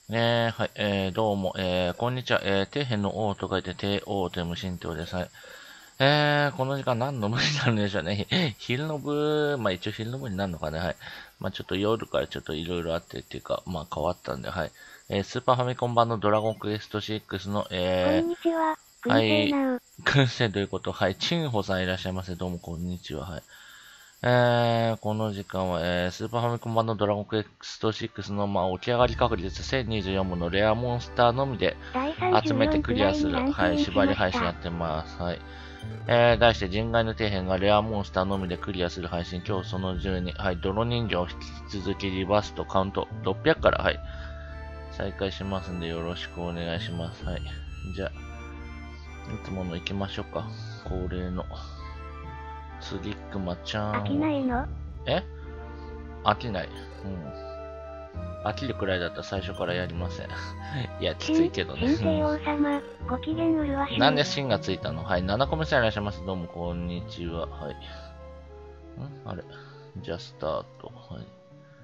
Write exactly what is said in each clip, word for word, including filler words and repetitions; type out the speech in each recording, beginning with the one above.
えー、はい、えー、どうも、えー、こんにちは、えー、底辺の王と書いて、帝王という無神教です。はい。えー、この時間何の無になるんでしょうね。昼の部、まあ一応昼の部になるのかね。はい。まあちょっと夜からちょっといろいろあってっていうか、まあ変わったんで、はい。えー、スーパーファミコン版のドラゴンクエストシックスの、えこんにちは、 ー、は燻製い、 なう。 燻製ということ、はい、チンホさんいらっしゃいませ。どうもこんにちは。はい。えー、この時間は、えー、スーパーファミコン版のドラゴンクエストシックスの、まあ、起き上がり確率せんにじゅうよんものレアモンスターのみでだい集めてさんじゅうよんクリアする、 くらいにランクはい、 インし縛りました。 配信やってます。はい。えー、題して人外の底辺がレアモンスターのみでクリアする配信、今日そのじゅうに、はい、泥人形を引き続きリバースとカウントろっぴゃくから、はい、再開しますんでよろしくお願いします。はい。じゃあ、いつもの行きましょうか。恒例の。スリックマちゃん飽きないの？ え飽きない。うん。飽きるくらいだったら最初からやりません。いや、きついけどね。 新帝王様、ご機嫌うるわしい。 なんで芯がついたのはい、ななこめさんいらっしゃいます。どうも、こんにちは。はい。んあれじゃあ、スタート。はい。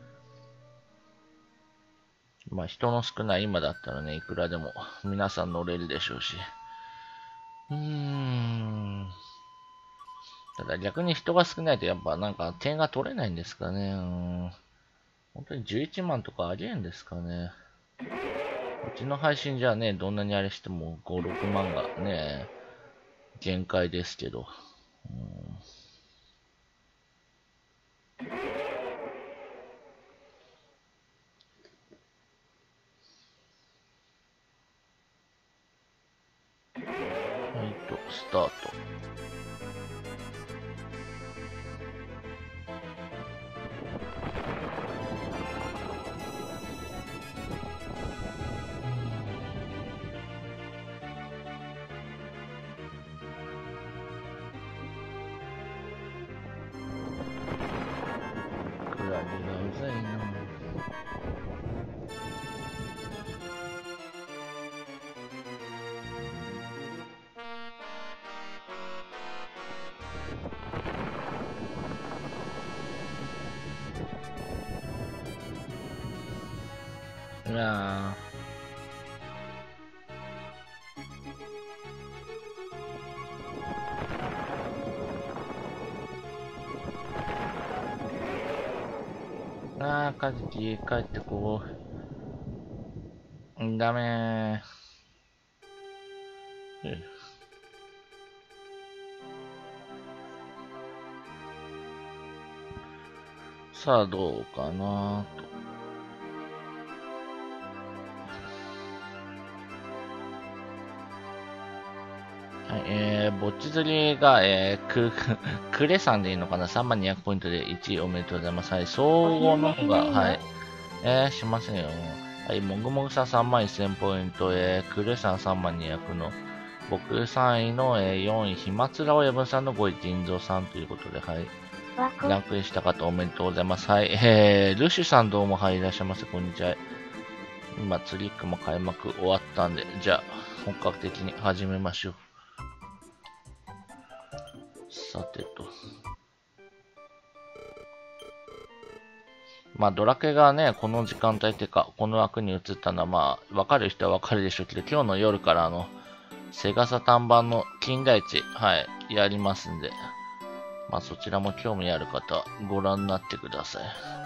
まあ、人の少ない今だったらね、いくらでも皆さん乗れるでしょうし。うーん。ただ逆に人が少ないとやっぱなんか点が取れないんですかね。うーん。本当にじゅういちまんとかありえんですかね。うちの配信じゃね、どんなにあれしてもご、ろくまんがね、限界ですけど。うん、はいと、スタート。クラリがうざいな。いやー。あー、カジキ、帰ってこう。ダメー。さあ、どうかなと。はい、えー、ぼっち釣りが、えー、く、クレさんでいいのかな ?さんまんにひゃく ポイントでいちいおめでとうございます。はい、総合の方が、はい、えー、しませんよ。はい、もぐもぐさんさんまんせんポイント、えー、クレさんさんまんにひゃくの、僕さんいの、えー、よんい、ひまつら親分さんのごい、腎臓さんということで、はい。ランクインした方おめでとうございます。はい、えー、ルシュさんどうも、はい、いらっしゃいませ。こんにちは。今、ツリックも開幕終わったんで、じゃあ、本格的に始めましょう。さてと。まあ、ドラクエがね、この時間帯っていうか、この枠に移ったのは、まあ、わかる人はわかるでしょうけど、今日の夜からあの、セガサタン版の金田一、はい、やりますんで、まあ、そちらも興味ある方、ご覧になってください。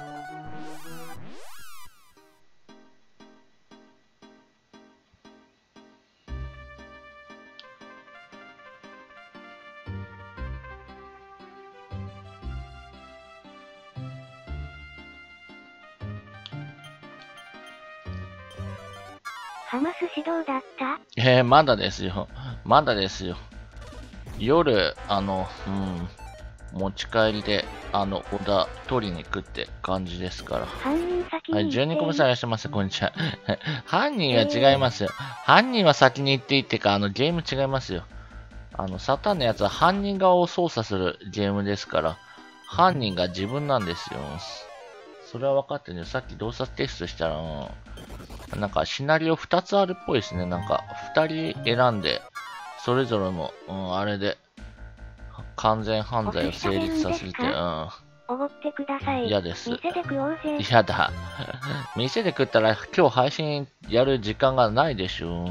ハマス指導だった？ えー、まだですよ。まだですよ。夜、あの、うん、持ち帰りで、あの、オーダー取りに行くって感じですから。 犯人先はい、 にじゅうに行っていい。 こめさんいらっしゃいませ。こんにちは。犯人は違いますよ。犯人は先に行っていいってか、あの、ゲーム違いますよ。あの、サタンのやつは犯人側を操作するゲームですから、犯人が自分なんですよ。それは分かってるね。さっき動作テストしたら、うん、なんかシナリオふたつあるっぽいですね。なんか、ふたり選んで、それぞれの、うん、あれで、完全犯罪を成立させて、うん。 おごってください。 嫌です。 店で食おうぜ。 嫌だ。店で食ったら今日配信やる時間がないでしょ。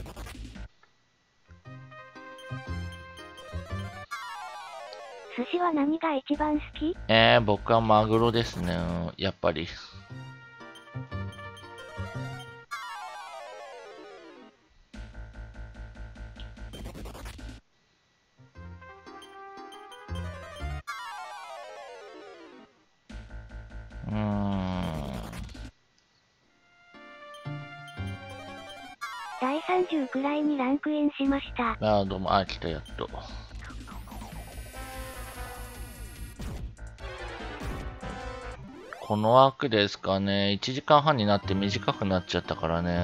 寿司は何が一番好き？ えー、僕はマグロですね。やっぱり。うーん。 だいさんじゅうくらいにランクインしました。 あー、どうも、あ、来た、やっと。この枠ですかね。いちじかんはんになって短くなっちゃったからね。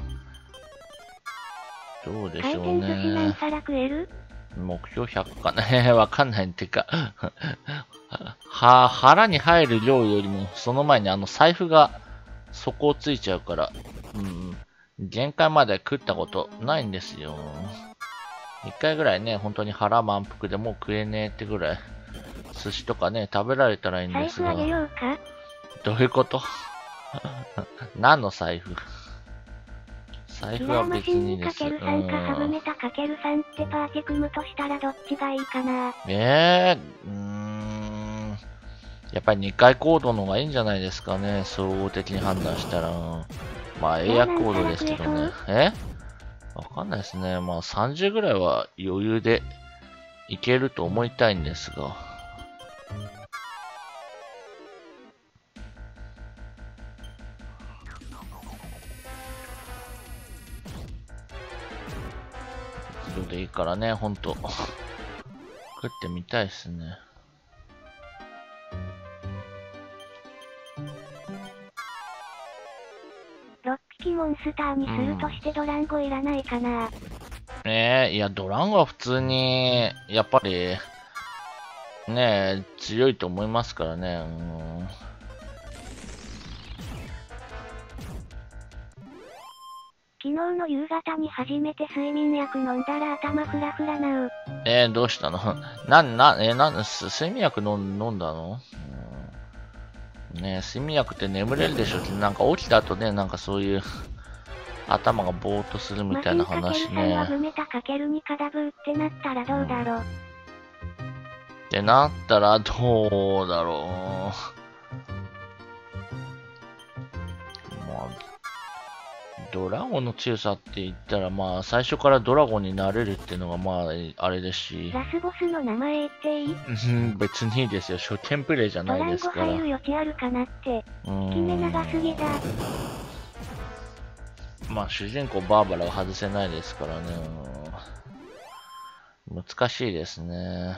どうでしょう回転寿司何ね。 皿食える？ 目標ひゃくかね。わかんないってか。は、腹に入る量よりも、その前にあの財布が底をついちゃうから、うん、限界まで食ったことないんですよ。一回ぐらいね、本当に腹満腹でもう食えねえってぐらい、寿司とかね、食べられたらいいん財ですが。 布あげようか？ どういうこと何の財布？財布はキラーマシンにか別にです。 けるさんかハブメタかけるさんってパーティ組むとしたらどっちがいいかな？ ええー、うーん。やっぱりにかいコードの方がいいんじゃないですかね。総合的に判断したら。まあ、エアコードですけどね。えわかんないですね。まあ、さんじゅうぐらいは余裕でいけると思いたいんですが。それでいいからね、ほんと。食ってみたいですね。 ろっぴきモンスターにするとしてドランゴいらないかな？ ええ、いや、ドランゴは普通に、やっぱり、ねえ、強いと思いますからね。うん、 昨日の夕方に初めて睡眠薬飲んだら頭フラフラなう。 えー、どうしたのな、な、えー、なん、す睡眠薬飲ん飲んだの、うん、ねえ、睡眠薬って眠れるでしょって、なんか起きた後ね、なんかそういう、頭がぼーっとするみたいな話ね。 マシンかけるさんはブメタかけるにカダブーってなったらどうだろう、うん、 ってなったらどうだろう。まあ、ドラゴンの強さって言ったら、まあ、最初からドラゴンになれるっていうのが、まあ、あれですし。 ラスボスの名前言っていい？ 別にいいですよ。初見プレイじゃないですから。 ドランゴ入る余地あるかなって。決め長すぎだ。 まあ、主人公バーバラは外せないですからね。難しいですね。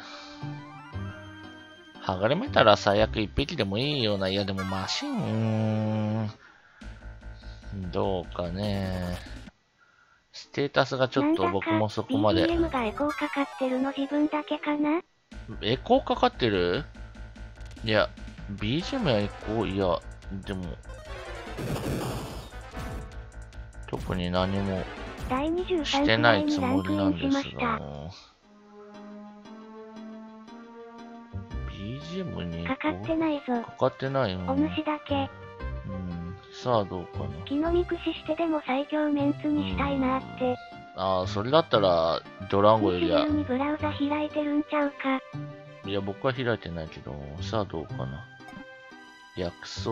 剥がれめたら最悪一匹でもいいような。いや、でもマシン、どうかね。ステータスがちょっと僕もそこまで。 ビージーエム がエコーかかってるの自分だけかな？ エコーかかってる？いや、ビージーエム やエコー、いや、でも、特に何もしてないつもりなんですが。ビージーエム にかかってないぞ。 かかってないよ、ね。 お主だけ。 うん。さあどうかな。 気の見駆使してでも最強メンツにしたいなって。 ああ、それだったらドラゴンよりは。 にブラウザ開いてるんちゃうか。 いや、僕は開いてないけど、さあどうかな。薬草。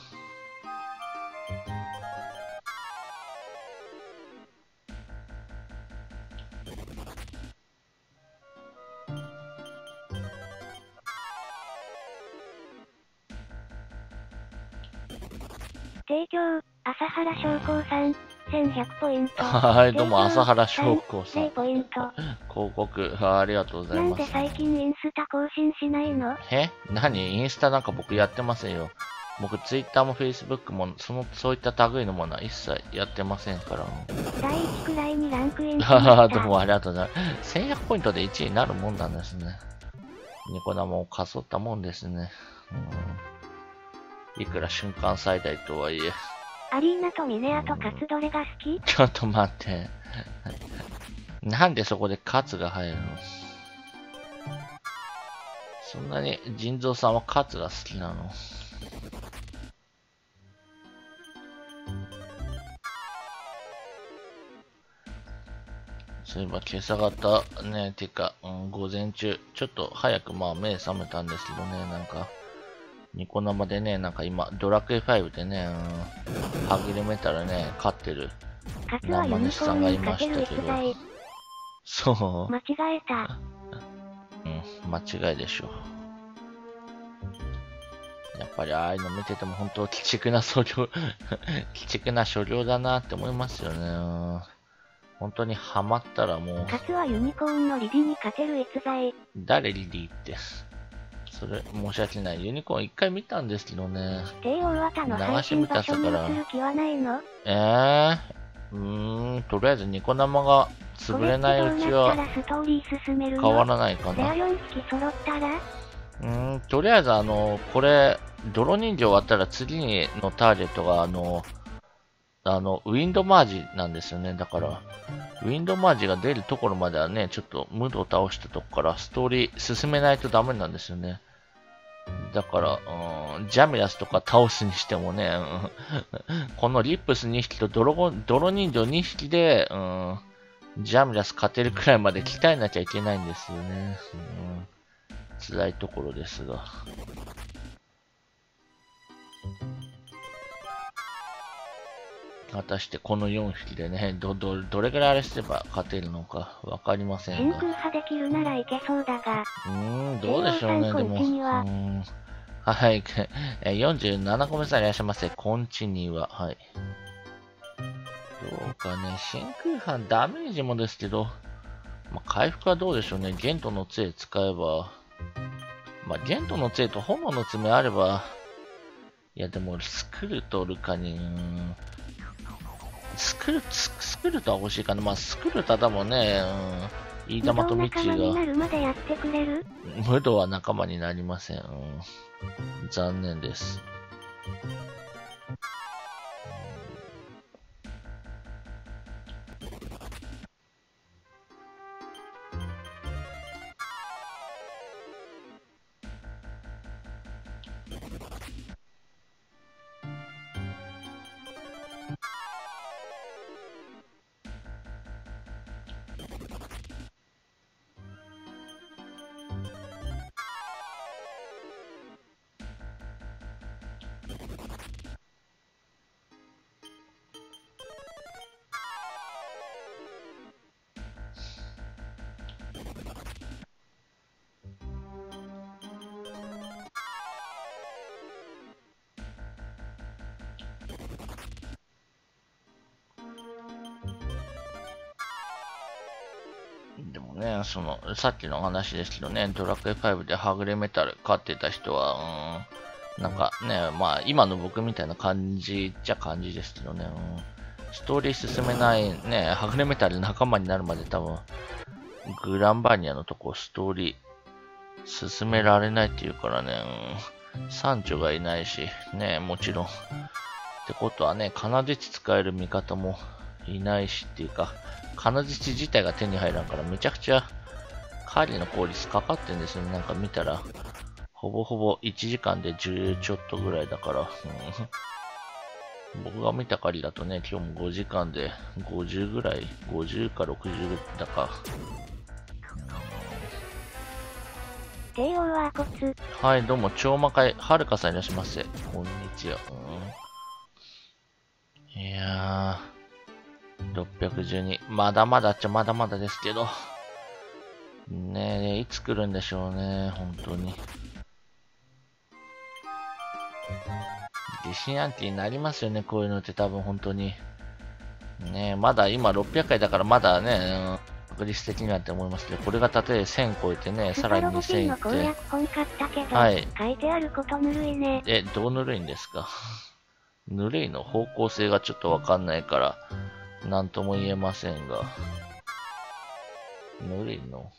提供、朝原商工さん、せんひゃくポイント。 はい、どうも、朝原商工さん。 ポイント。 広告、ありがとうございます。 なんで最近インスタ更新しないの？ え何インスタなんか僕やってませんよ。僕、ツイッターもフェイスブックも、その、そういった類のものは一切やってませんから。 だいいちくらいにランクインしました。 どうもありがとうございます。せんひゃくポイントでいちいになるもんなんですね。ニコ生をかそったもんですね。うん、いくら瞬間最大とはいえ。 アリーナとミネアとカツどれが好き？ ちょっと待って。なんでそこでカツが入るの？ そんなに腎臓さんはカツが好きなの？そういえば今朝方ね、てか、うん、午前中、ちょっと早くまあ目覚めたんですけどね、なんか、ニコ生でね、なんか今、ドラクエファイブでね、うん、はぐれメタルね、勝ってる生主さんがいましたけど、そう。 間違えた。 うん、間違いでしょう。やっぱりああいうの見てても本当鬼畜な所領、鬼畜な所領だなって思いますよね。本当にハマったらもう。 カツはユニコーンのリリに勝てる逸材。 誰リリーって。それ申し訳ない。ユニコーン一回見たんですけどね。 帝王綿の最新場所に移る気はないの？ ええー、うーん、とりあえずニコ生が潰れないうちは変わらないかな。 レアよん匹揃ったら？ うーん、とりあえずあの、これ、泥人形終わったら次のターゲットがあの、あの、ウィンドマージなんですよね。だから、ウィンドマージが出るところまではね、ちょっとムードを倒したとこからストーリー進めないとダメなんですよね。だから、うん、ジャミラスとか倒すにしてもね、うん、このリップスにひきと泥ゴ泥人形にひきで、うん、ジャミラス勝てるくらいまで鍛えなきゃいけないんですよね。うん、辛いところですが。果たしてこのよんひきでね、ど、ど、どれぐらいあれすれば勝てるのかわかりませんが。 真空派できるならいけそうだが。 うーん、どうでしょうね、でも。うーん。はい、よんじゅうななこめさんいらっしゃいませ。コンチニューは、はい。どうかね、真空派ダメージもですけど、まあ、回復はどうでしょうね。ゲントの杖使えば、まあ、ゲントの杖と炎の爪あれば、いやでも、スクルトルカに、うーん、スクル、ススクルトは欲しいかな。まあ、スクルトは多分ね、うん、飯玉とミッチーが、ムドは仲間になりません。うん、残念です。でもね、その、さっきの話ですけどね、ドラクエファイブではぐれメタル勝ってた人は、うん、なんかね、まあ、今の僕みたいな感じっちゃ感じですけどね、うん、ストーリー進めない、ね、はぐれメタル仲間になるまで多分、グランバニアのとこストーリー進められないっていうからね、うん、サンチョがいないし、ね、もちろん。ってことはね、金槌使える味方もいないしっていうか、金槌自体が手に入らんからめちゃくちゃ狩りの効率かかってんですよね。なんか見たら、ほぼほぼいちじかんでじゅうちょっとぐらいだから、うん、僕が見た狩りだとね、今日もごじかんでごじゅうぐらい、ごじゅうかろくじゅうだか。 帝王はコツ。 はい、どうも、超魔界、はるかさんいらっしゃいませ。こんにちは。うん、いやー、ろっぴゃくじゅうに。まだまだっちゃまだまだですけど。ねえ、いつ来るんでしょうね、本当に。疑心暗鬼になりますよね、こういうのって多分本当に。ねえ、まだ今ろっぴゃっかいだからまだね、確率的にはって思いますけど、これが例えばせん超えてね、さらににせんいって。 はい。書いてあることぬるいね。 え、どうぬるいんですか？ぬるいの方向性がちょっとわかんないから、なんとも言えませんが。ぬるいの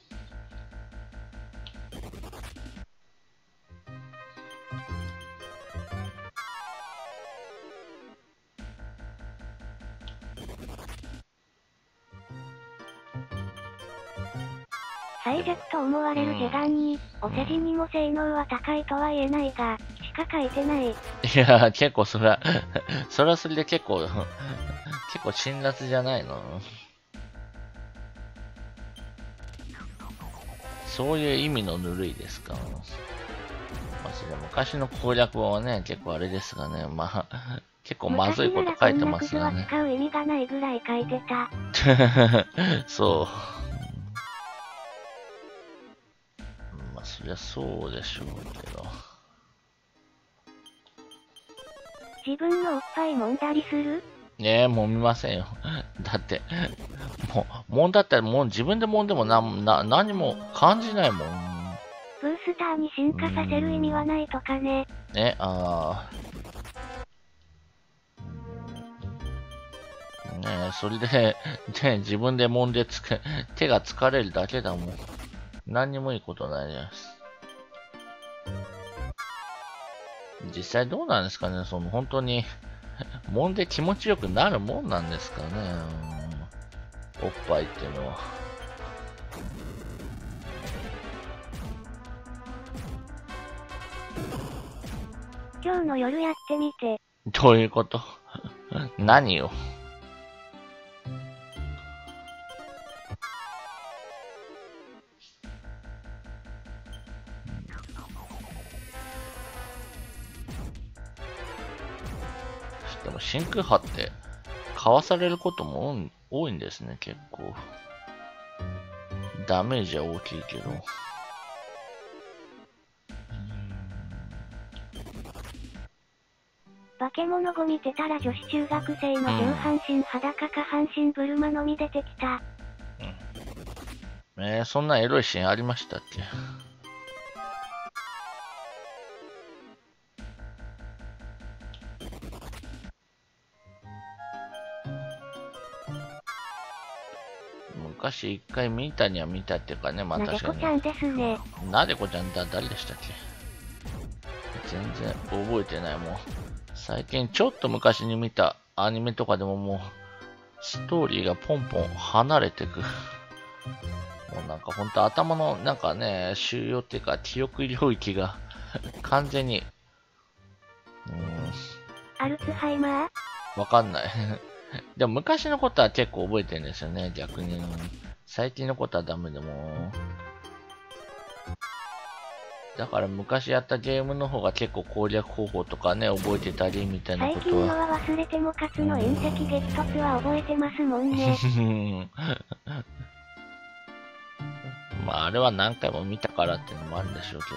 最弱と思われるジェガンに、お世辞にも性能は高いとは言えないが、しか書いてない。 いや、結構それは、それはそれで結構、結構辛辣じゃないの。そういう意味のぬるいですか。まあ、それ昔の攻略本はね、結構あれですがね、まあ、結構まずいこと書いてますがね。 昔ならこんなクズは使う意味がないぐらい書いてた。 そう。まあ、そりゃそうでしょうけど。 自分のおっぱい揉んだりする？ ねえ、揉みませんよ。だって、もう、揉んだったらもう自分で揉んでもな、な、何も感じないもん。 ブースターに進化させる意味はないとかね。 ね、ああ。ねえ、それで、ね、自分で揉んでつけ、手が疲れるだけだもん。何にもいいことないです。実際どうなんですかね、その本当に、揉んで気持ちよくなるもんなんですかね、おっぱいっていうのは。 今日の夜やってみて。 どういうこと何よ。でも真空波ってかわされることも多いんですね、結構。ダメージは大きいけど。 化け物語見てたら女子中学生の上半身裸下半身ブルマのみ出てきた。 うん、えー、そんなエロいシーンありましたっけ？昔一回見たには見たっていうかね、まあ確かに。 なでこちゃんですね。 なでこちゃんだ、誰でしたっけ？全然覚えてないもん。最近ちょっと昔に見たアニメとかでももう、ストーリーがポンポン離れてく。もうなんかほんと頭のなんかね、収容っていうか記憶領域が完全に、うーん、 アルツハイマー？ わかんない。でも昔のことは結構覚えてるんですよね、逆に。最近のことはダメでも。だから昔やったゲームの方が結構攻略方法とかね、覚えてたりみたいなことは。 最近のは忘れても勝つの隕石激突は覚えてますもんね。 まああれは何回も見たからっていうのもあるんでしょうけど。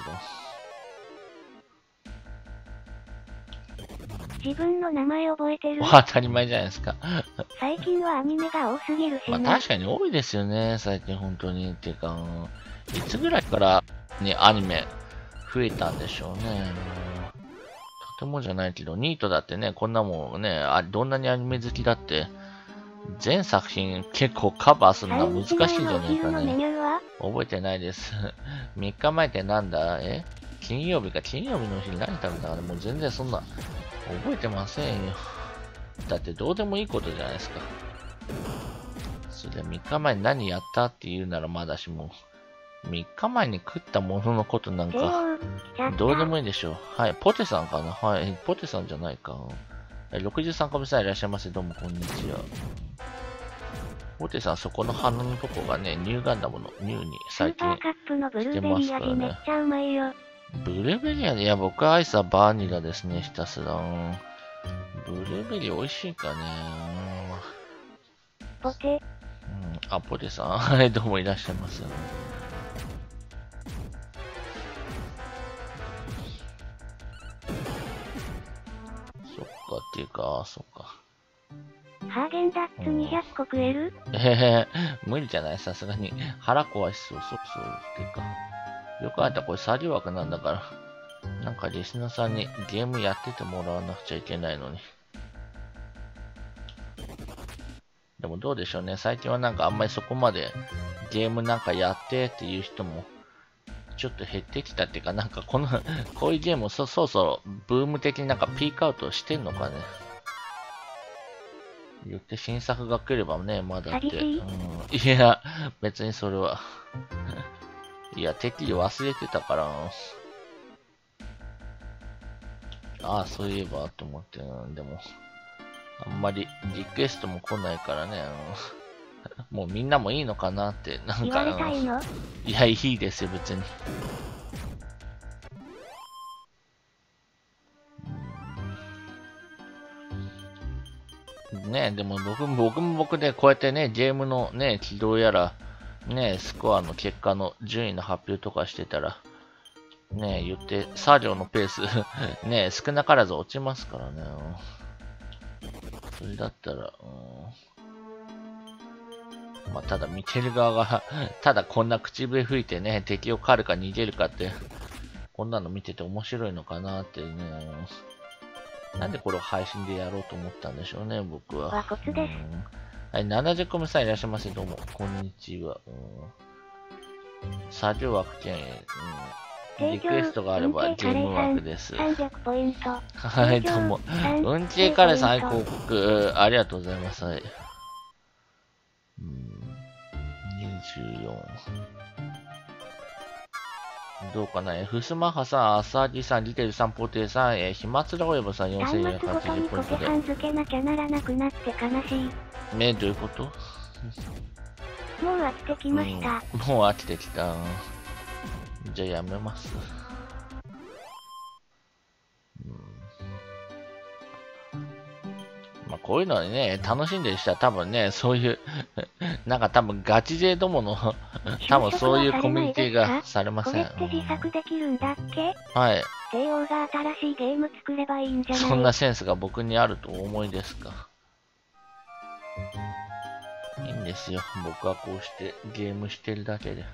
自分の名前覚えてる？ 当たり前じゃないですか。 最近はアニメが多すぎるしまあね。 確かに多いですよね、最近本当に。っていうか、いつぐらいからね、アニメ増えたんでしょうね。とてもじゃないけど、ニートだってね、こんなもんね、あどんなにアニメ好きだって、全作品結構カバーするのは難しいんじゃないかね。覚えてないです。みっかまえってなんだえ金曜日か金曜日の日に何食べたかなもう全然そんな、覚えてませんよ。だってどうでもいいことじゃないですか。それみっかまえに何やったって言うならまだしも、みっかまえに食ったもののことなんか、どうでもいいでしょう。はい、ポテさんかなはい、ポテさんじゃないか。ろくじゅうさんかめさんいらっしゃいませ。どうもこんにちは。ポテさん、そこの鼻のとこがね、ニューガンダムのニューに最近してますからね。 めっちゃうまいよ。 ブルーベリー味、いや、僕はアイスはバーニラですね、ひたすら。ブルーベリー美味しいかね。 ポテ。 うん、あ、ポテさん。はい、どうもいらっしゃいます。そっかっていうか、そっか。 ハーゲンダッツにひゃっこ食える？ えへへ、無理じゃないさすがに。腹壊しそう、そうそう。っていうか。よくあったらこれ作業枠なんだから。なんかリスナーさんにゲームやっててもらわなくちゃいけないのに。でもどうでしょうね。最近はなんかあんまりそこまでゲームなんかやってっていう人もちょっと減ってきたっていうか、なんかこの、こういうゲームをそ、そろそろブーム的になんかピークアウトしてんのかね。言って新作が来ればね、まだって。うん、いや、別にそれはいや、てっきり忘れてたから。ああ、そういえば、と思って、でも、あんまりリクエストも来ないからね。もうみんなもいいのかなって、なんか、 言われたいの？ いや、いいですよ、別に。ね、でも僕も僕も僕でこうやってね、ゲームのね、起動やら、ね、スコアの結果の順位の発表とかしてたら、ね、言って、作業のペースね、少なからず落ちますからね。それだったら、うん、まあ、ただ見てる側がただこんな口笛吹いてね、敵を狩るか逃げるかって、こんなの見てて面白いのかなってね。なんでこれを配信でやろうと思ったんでしょうね、僕は。 和骨です。 うん、はい、ななじゅっこめさんいらっしゃいませ。どうも、こんにちは。うん、作業枠券、うん、リクエストがあればゲーム枠です。 さんびゃくポイント。 はい、どうも。うんちえカレーさん、はい、広告、ありがとうございます。はい。うん、にじゅうよん。どうかな、ふすまはさん、あさぎさん、リテルさん、ポテさん、えー、ひまつらおやぼさん、よんせんよんひゃくはちじゅうポイントで。 端末ごとにコテハン付けなきゃならなくなって悲しい。 ね、どういうこと？ もう飽きてきました。 うん、もう飽きてきた。じゃあやめます。うん、まあ、こういうのにね、楽しんでる人は多分ね、そういう、なんか多分ガチ勢どもの、多分そういうコミュニティがされません。 これって自作できるんだっけ？ はい。 帝王が新しいゲーム作ればいいんじゃない？ そんなセンスが僕にあるとお思いですか？いいんですよ。僕はこうしてゲームしてるだけで。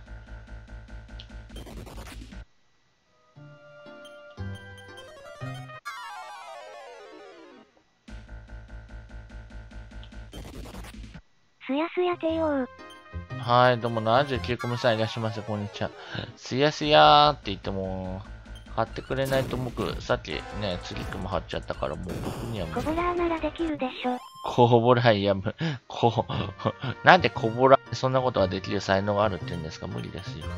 すやすや帝王。 はい、どうもななじゅうきゅうこめさんいらっしゃいませ。こんにちは。すやすやーって言っても、貼ってくれないと僕、さっきね、次くも貼っちゃったから、もう僕にはもう。 コボラーならできるでしょ。 コボラー、いや、こ、なんでコボラーそんなことができる才能があるって言うんですか？無理ですよ。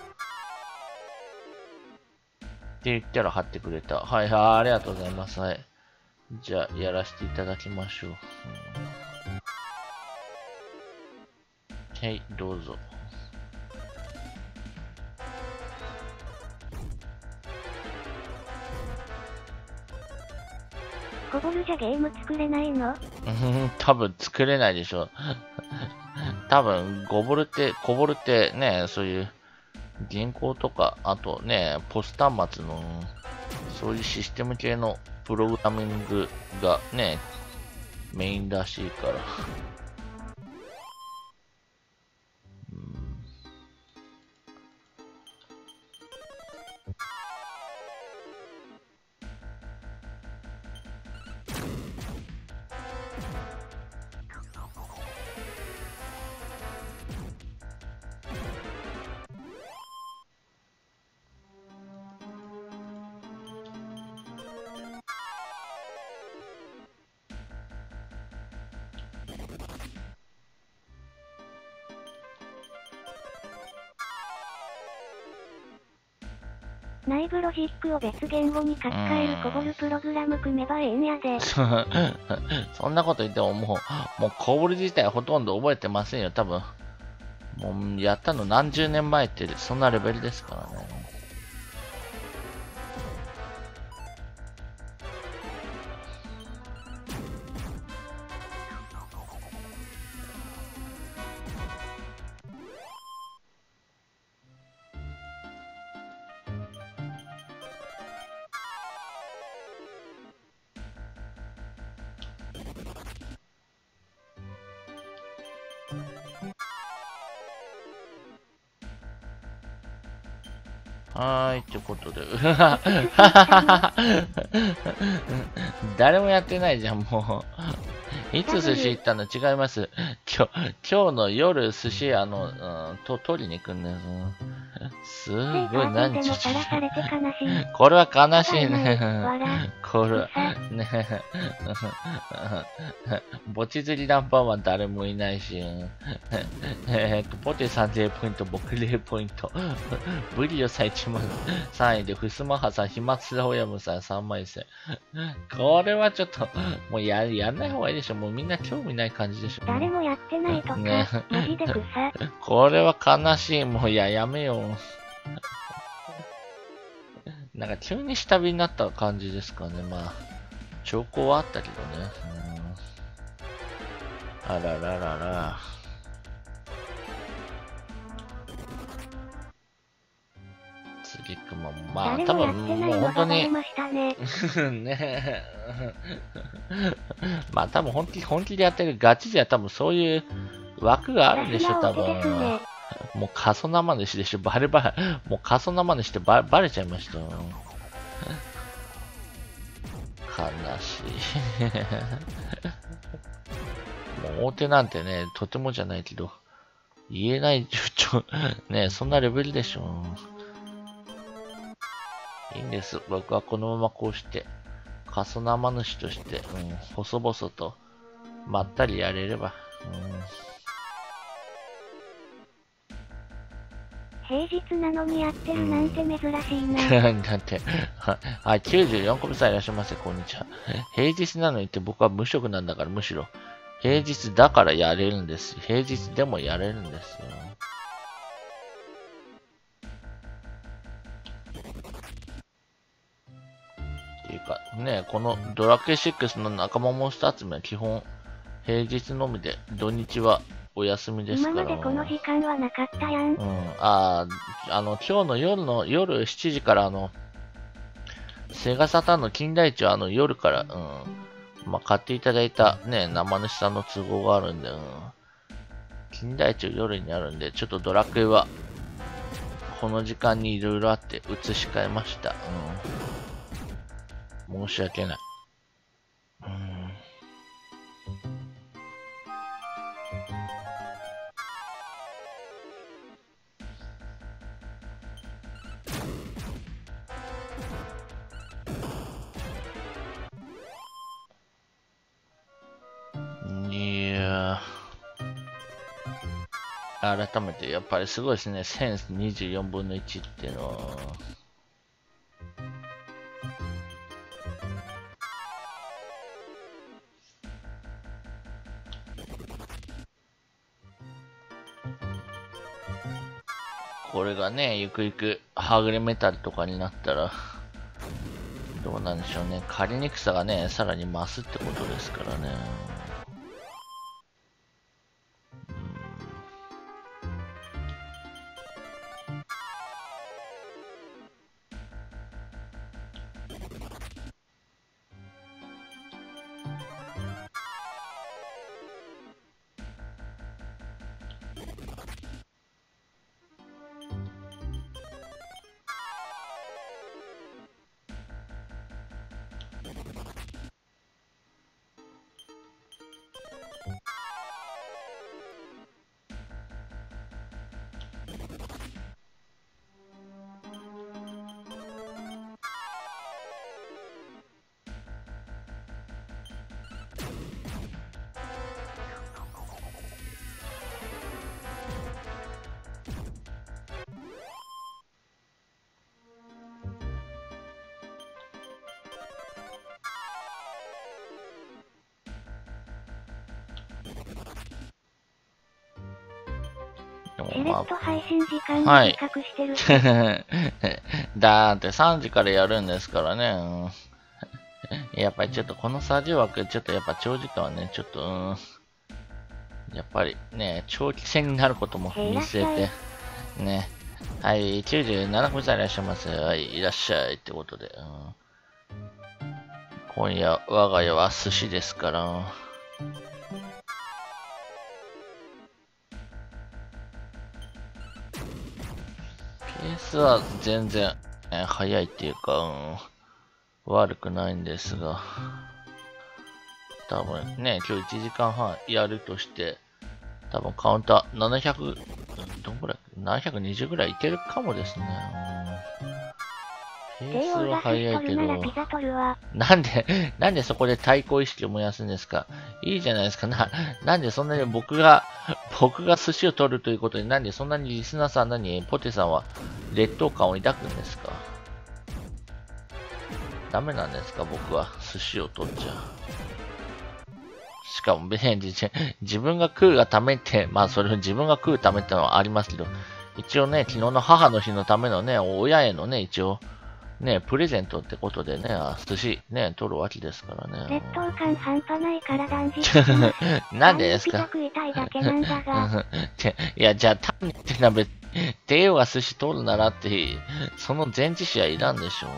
って言ったら貼ってくれた。はい、はい、ありがとうございます。はい。じゃあ、やらせていただきましょう。うん、はい、どうぞ。 コボルじゃゲーム作れないの？ うん、多分作れないでしょ。多分、ゴボルって、コボルってね、そういう銀行とか、あとね、ポス端末の、そういうシステム系のプログラミングがね、メインらしいから。 内部ロジックを別言語に書き換えるコボルプログラム組めばええんやで。 そんなこと言ってももう、もうコボル自体ほとんど覚えてませんよ、多分。もうやったの何十年前って、そんなレベルですからね。はーい、ということで。誰もやってないじゃん、もう。 いつ寿司行ったの？違います。今日、今日の夜寿司、あの、うん、と、取りに行くんです。すごい、何ちゅう。これは悲しいね。これは、ね。ぼち釣りナンバーは誰もいないし。えっと、ポテさんぜろポイント、僕ゼロポイント。ブリオさんいちまんさんいで、フスマハさん、ヒマツラオヤムさんさんまんせん。これはちょっと、もうや、やんない方がいいでしょ。もうみんな興味ない感じでしょ。 誰もやってないとか、ね、マジで草。 これは悲しい。もうや、やめよう。なんか急に下火になった感じですかね。まあ、兆候はあったけどね。うん、あらららら。次くも、まあ、多分もう本当に、ねまあ多分本気、本気でやってるガチでは多分そういう枠があるんでしょ、多分。もう過疎生主でしょ、バレバレ、もう過疎生主ってババレちゃいました。悲しい。もう大手なんてね、とてもじゃないけど、言えないちょ、ね、そんなレベルでしょ。いいんです。僕はこのままこうして、過疎生主として、うん、細々と、まったりやれれば。 うん、平日なのにやってるなんて珍しいな。 うん、だって、はい、きゅうじゅうよんこめさんいらっしゃいませ、こんにちは。平日なのにって僕は無職なんだから、むしろ、平日だからやれるんです。平日でもやれるんですよ。っていうか、ね、このドラクエシックスの仲間モンスター集めは基本、平日のみで、土日はお休みですから。 今までこの時間はなかったやん。 うん。ああ、あの、今日の夜の、夜しちじからあの、セガサターンの金田一はあの、夜から、うん。まあ、買っていただいたね、生主さんの都合があるんで、うん。金田一夜にあるんで、ちょっとドラクエは、この時間にいろいろあって移し替えました。うん。申し訳ない。うん。いやー、改めてやっぱりすごいですね。せんにじゅうよんぶんのいちっていうのは。これがね、ゆくゆくはぐれメタルとかになったら、どうなんでしょうね。狩りにくさがね、さらに増すってことですからね。 しれっと配信時間短くしてる。 はい、だーってさんじからやるんですからね。うん、やっぱりちょっとこのさじ枠、ちょっとやっぱ長時間はね、ちょっと、うん、やっぱりね、長期戦になることも見据えて、ね。はい、きゅうじゅうななこさんいらっしゃいませ。はい、いらっしゃいってことで。うん、今夜、我が家は寿司ですから。ペースは全然、ね、早いっていうか、うん、悪くないんですが。 多分ね、今日いちじかんはんやるとして、多分カウンターななひゃく、どんぐらい ?ななひゃくにじゅうぐらいいけるかもですね。ペースは速いけど、なんで、なんでそこで対抗意識を燃やすんですか？いいじゃないですか。な、なんでそんなに僕が、僕が寿司を取るということに、なんでそんなにリスナーさん、何、ポテさんは劣等感を抱くんですか？ダメなんですか？僕は寿司を取っちゃう。しかも別に自分が食うがためって、まあそれを自分が食うためってのはありますけど、一応ね、昨日の母の日のためのね、親へのね、一応、ね、プレゼントってことでね、寿司ね、取るわけですからね。 劣等感半端ないから断じてなんでですか？ 食いたいだけなんだがいや、じゃあ単にってなべ、帝王が寿司取るならって、その前置詞はいらんでしょ。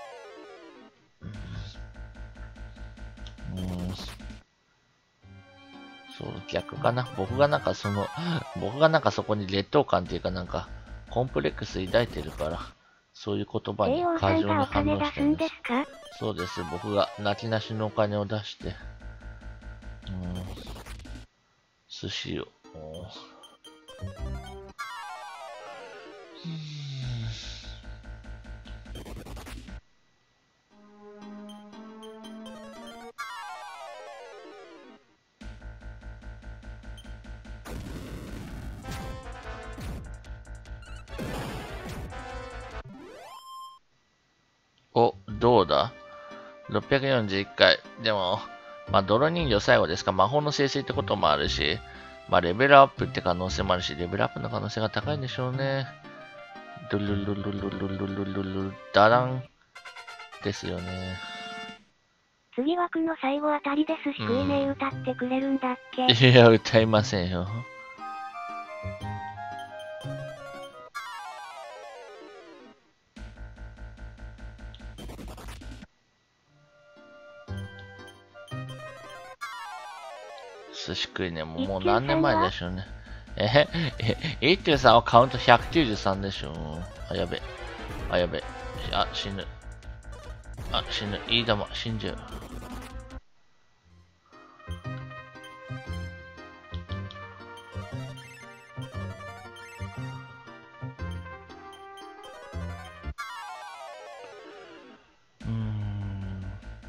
うん。そう、逆かな。僕がなんかその、僕がなんかそこに劣等感っていうかなんか、コンプレックス抱いてるから、そういう言葉に過剰に反応してるんです。そうです。僕が泣きなしのお金を出して、うん、寿司を。お、どうだ ?ろっぴゃくよんじゅういっかい。でも、まあ、泥人形最後ですか。魔法の生成ってこともあるし、まあ、レベルアップって可能性もあるし、レベルアップの可能性が高いんでしょうね。ドゥルルルルルルルルルルルダランですよね。 次枠の最後あたりで寿司食いねえ歌ってくれるんだっけ？ いや、歌いませんよ。寿司食いね、もうもう何年前でしょうね。え、え、一休さんはカウントひゃくきゅうじゅうさんでしょ。あ、やべ。あ、やべ。あ、死ぬ。あ、死ぬ。いい玉、死んじゃう。うーん。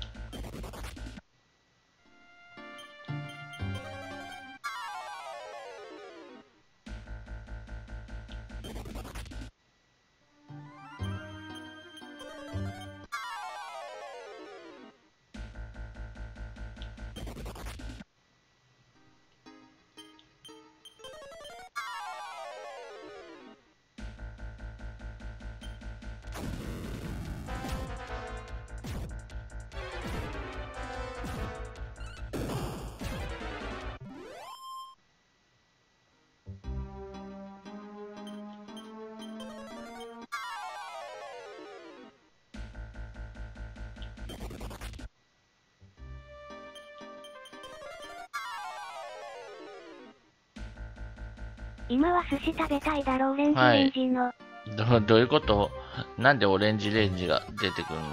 今は寿司食べたいだろ、オレンジレンジの。 はい、ど, どういうこと？なんでオレンジレンジが出てくるの？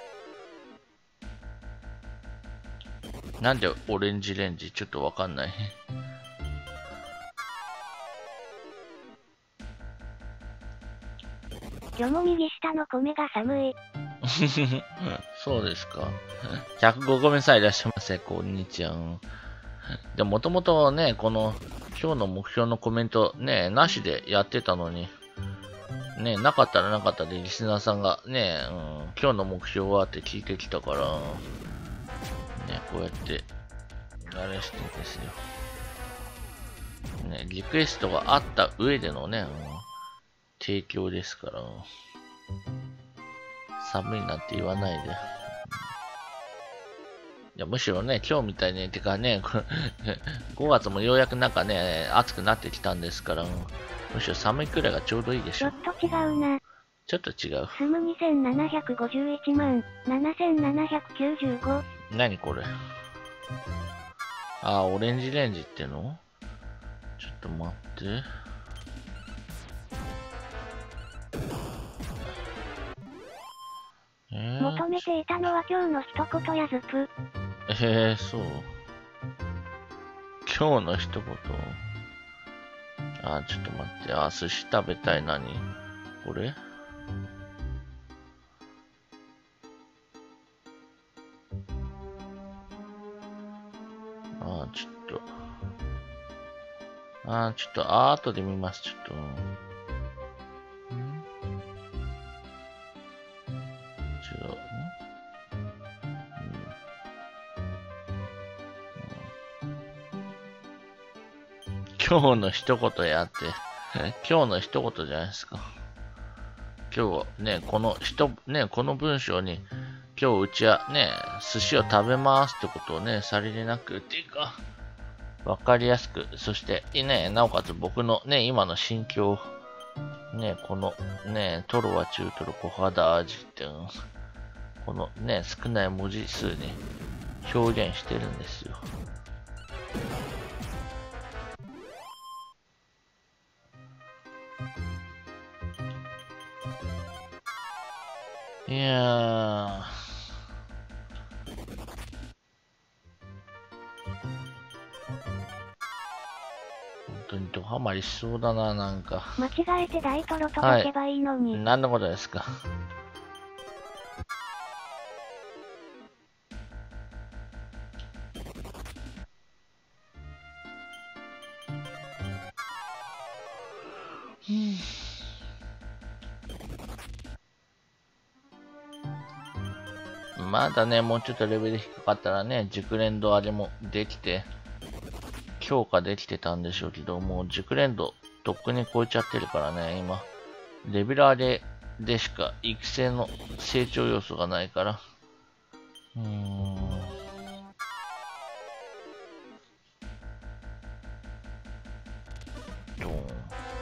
なんでオレンジレンジ？ちょっとわかんない。 今日も右下の米が寒い。 そうですか。ひゃくごこめさんいらっしゃいませ。こんにちは。でもともとね、この今日の目標のコメントね、なしでやってたのに、ね、なかったらなかったでリスナーさんがね、うん、今日の目標はって聞いてきたから、ね、こうやって、あれしてですよ。ね、リクエストがあった上でのね、うん、提供ですから、寒いなんて言わないで。いや、むしろね、今日みたいに、てかね、ごがつもようやくなんかね、暑くなってきたんですから、むしろ寒いくらいがちょうどいいでしょ。 ちょっと違うな。 ちょっと違う。 スムにせんななひゃくごじゅういちまん、ななせんななひゃくきゅうじゅうご。 何これ？あ、オレンジレンジっての？ちょっと待って。 えー、求めていたのは今日の一言やずぷ。 えー、そう。今日の一言。あ、ちょっと待って。あ、寿司食べたい。何これ？あ、ちょっと。あ、ちょっと、あ、後で見ます。ちょっと。ん？違う。ん？今日の一言やって。今日の一言じゃないですか。今日ね、この人、ね、この文章に、今日うちはね、寿司を食べますってことをね、さりげなく、っていうか、わかりやすく、そしてね、なおかつ僕のね、今の心境、ね、このね、トロは中トロ、小肌味っていう、このね、少ない文字数に表現してるんですよ。いやー、本当にドハマりしそうだな、なんか。 間違えて大トロ届けばいいのに。 はい、何のことですか。まだね、もうちょっとレベル低かったらね、熟練度あれもできて、強化できてたんでしょうけど、もう熟練度とっくに超えちゃってるからね、今。レベル上げでしか育成の成長要素がないから。うーん。ドーン。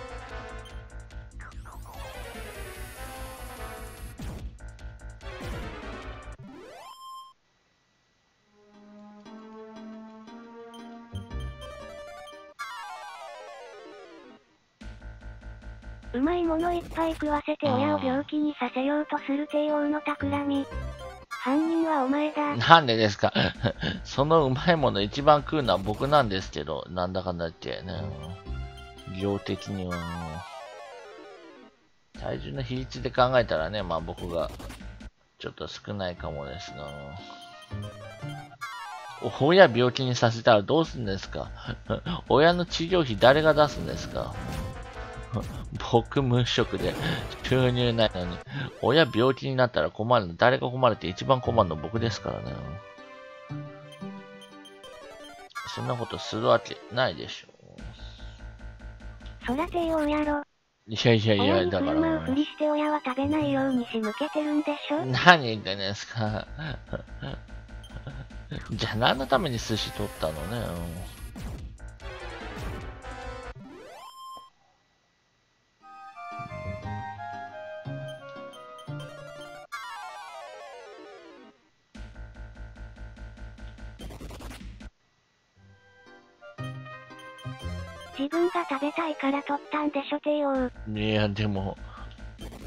うまいものいっぱい食わせて親を病気にさせようとする帝王の企み。犯人はお前だ。 なんでですか。そのうまいもの一番食うのは僕なんですけど、なんだかんだ言ってね。量的にはもう。体重の比率で考えたらね、まあ僕がちょっと少ないかもですが。親病気にさせたらどうすんですか。親の治療費誰が出すんですか。僕無職で収入ないのに、親病気になったら困るの、誰が困るって一番困るの僕ですからね。そんなことするわけないでしょ。 そら帝王やろ。 いやいやいや、だから。 親に振る舞うふりして親は食べないように仕向けてるんでしょ。 何言ってんですか。じゃあ何のために寿司取ったのね。 自分が食べたいから取ったんでしょ帝王。 いや、でも。いや、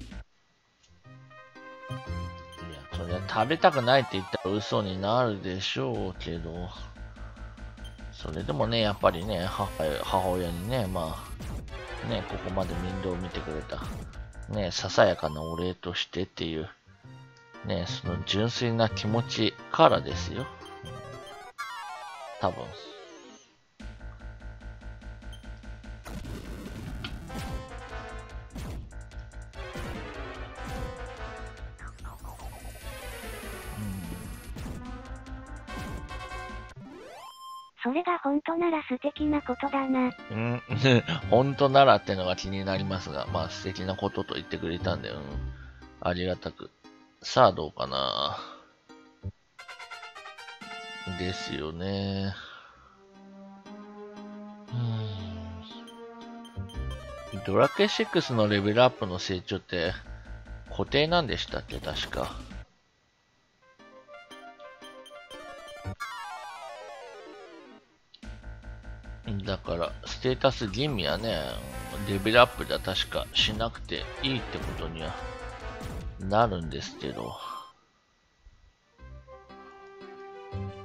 そりゃ食べたくないって言ったら嘘になるでしょうけど。それでもね、やっぱりね、母母親にね、まあ、ね、ここまで面倒を見てくれた。ね、ささやかなお礼としてっていう、ね、その純粋な気持ちからですよ。多分。 それが本当なら素敵なことだな。 うん、本当ならってのが気になりますが、まあ素敵なことと言ってくれたんで、うん、ありがたく。さあどうかな。ですよね。うん。ドラクエシックスのレベルアップの成長って固定なんでしたっけ確か。だから、ステータス吟味はね、レベルアップでは確かしなくていいってことにはなるんですけど。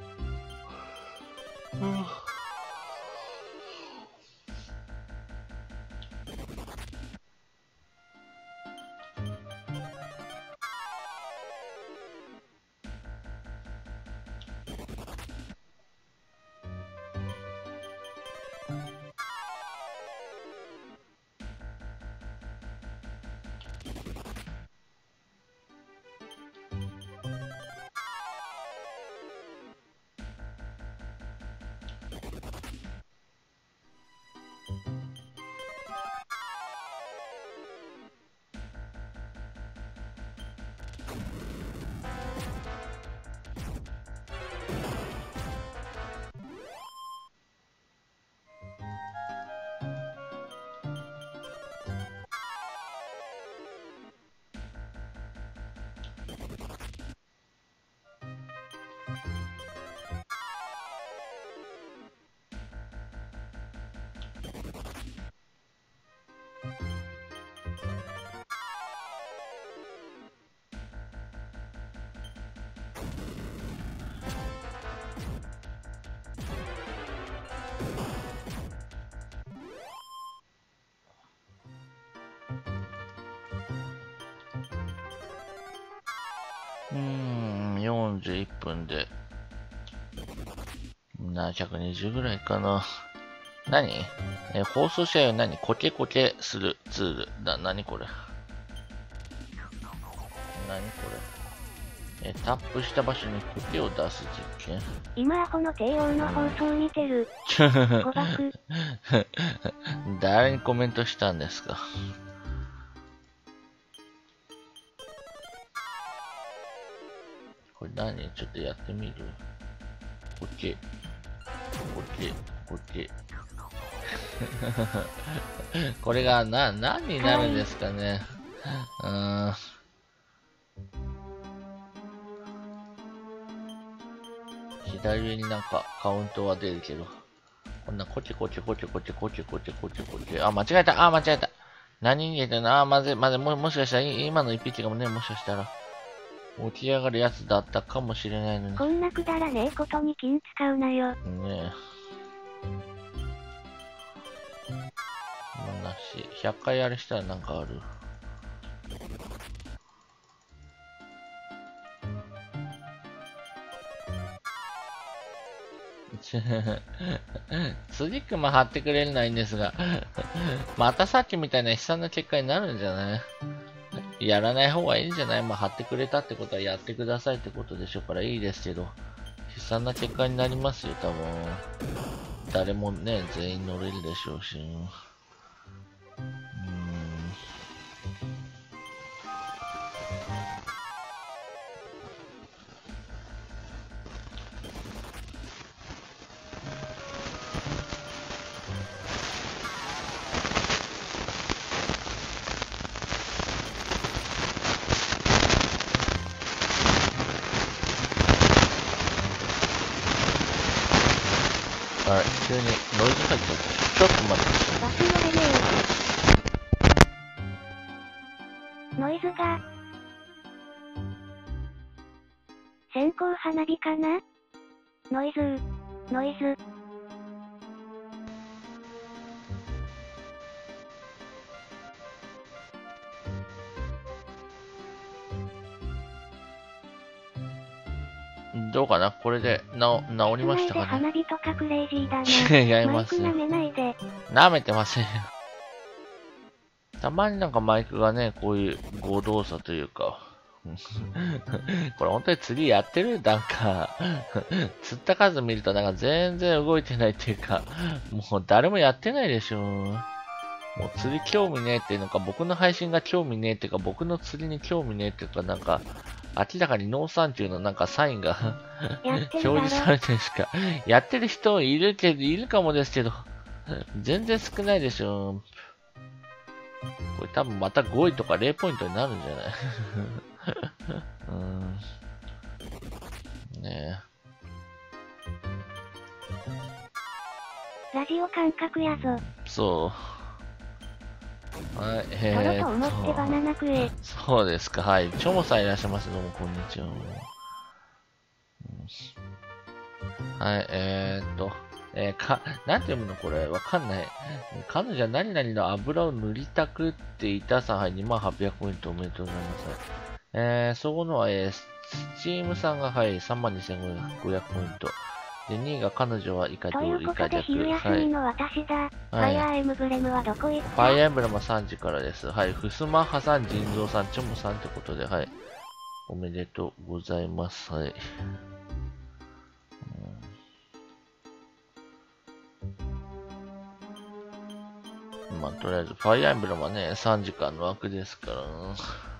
うーん、よんじゅういっぷんで、ななひゃくにじゅうぐらいかな。何えー、放送試合は何コケコケするツール。な、何これ何これえー、タップした場所にコケを出す実験。 今アホの帝王の放送見てる。誤爆。 誰にコメントしたんですか？これ何ちょっとやってみる？こっち。こっち。こっち。これがな、何になるんですかね。うーん。左上になんかカウントは出るけど。こんなこっちこっちこっちこっちこっちこっちこっちこっち。あ、間違えた。あ、間違えた。何に入れてんの？あ、まずい、まずい。も、もしかしたら、今の一匹がね、もしかしたら、起き上がるやつだったかもしれないのに。 こんなくだらねえことに金使うなよ。 ねえ。まあ、なし。ひゃっかいあれしたらなんかある。次クマ貼ってくれるのはいいんですが、またさっきみたいな悲惨な結果になるんじゃない？やらない方がいいんじゃない？まあ、貼ってくれたってことはやってくださいってことでしょうからいいですけど、悲惨な結果になりますよ、多分。誰もね、全員乗れるでしょうし。うーん。あれ、急にノイズ入っちゃった。ちょっと待って。 バス乗れねえ。ノイズが。線香花火かな？ノイズー。ノイズ。 どうかなこれで、なお、治りましたかね？ 花火とかクレイジーだな。 違いますよ。 マイク舐めないで。 舐めてませんよ。たまになんかマイクがね、こういう誤動作というか。これ本当に釣りやってるなんか、釣った数見るとなんか全然動いてないっていうか、もう誰もやってないでしょ。もう釣り興味ねえっていうのか、僕の配信が興味ねえっていうか、僕の釣りに興味ねえっていうか、なんか、明らかに農産中のなんかサインが表示されてるしか、やってる人いるけど、いるかもですけど、全然少ないでしょ。これ多分またごいとかれいポイントになるんじゃないうーん。ねえ。ラジオ感覚やぞ。 そう。はい、えー、 ーとろと思ってバナナ食え。 そうですか、はい。チョモさんいらっしゃいます。どうも、こんにちは。はい、えーっと、えー、か、なんて読むのこれわかんない。彼女は何々の油を塗りたくっていたさん、はい、にまんはっぴゃくポイントおめでとうございます。えー、そこのは、えー、スチームさんが、はい、さんまんにせんごひゃくポイント。で、にいが彼女は以下と上いうことで昼休みの私だ。はい、ファイアーエムブレムはどこ行った？ ファイアーエムブレムはさんじからです。はい、ふすまはさん、腎臓さん、チョモさんってことで、はい。おめでとうございます。はい。うん、まあ、とりあえず、ファイアーエムブレムはね、さんじかんの枠ですから、な。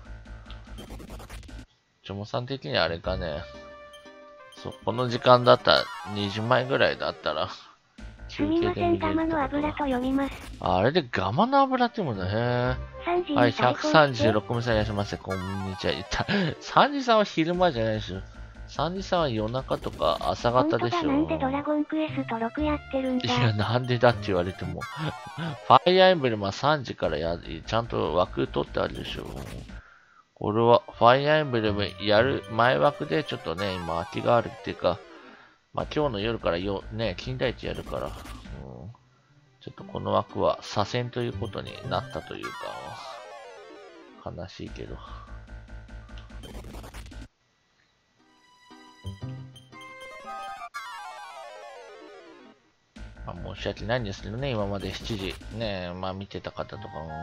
チョモさん的にはあれかね。そう、この時間だったら、にじまいぐらいだったら、 すみません、ガマの油と読みます。 あれでガマの油って言うんだ、へぇ。はい、ひゃくさんじゅうろく名さんいらっしゃいませ。こんにちは。さんじさんは昼間じゃないでしょ。さんじさんは夜中とか朝方でしょ。 なんでドラゴンクエストろくやってるんだ。 いや、なんでだって言われても。ファイアーエンブレムはさんじからや、ちゃんと枠取ってあるでしょ。これは、ファイアーエンブレムやる前枠でちょっとね、今空きがあるっていうか、まあ今日の夜からよ、ね、金田一やるから、うん、ちょっとこの枠は左遷ということになったというか、悲しいけど。 まあ、申し訳ないんですけどね、今までしちじ、ね、まあ見てた方とかも。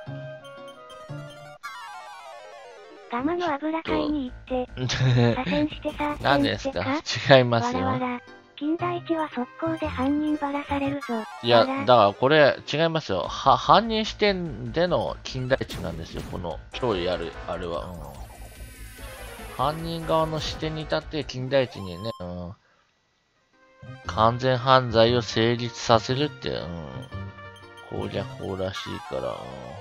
ガマの油買いに行って、左遷してさ、 何ですか違いますよ。 わらわら。金田一は速攻で犯人ばらされるぞ。 いや、だからこれ違いますよ。は、犯人視点での金田一なんですよ、この、今日やる、あれは。うん、犯人側の視点に立って金田一にね、うん、完全犯罪を成立させるって、うん、攻略法らしいから、うん、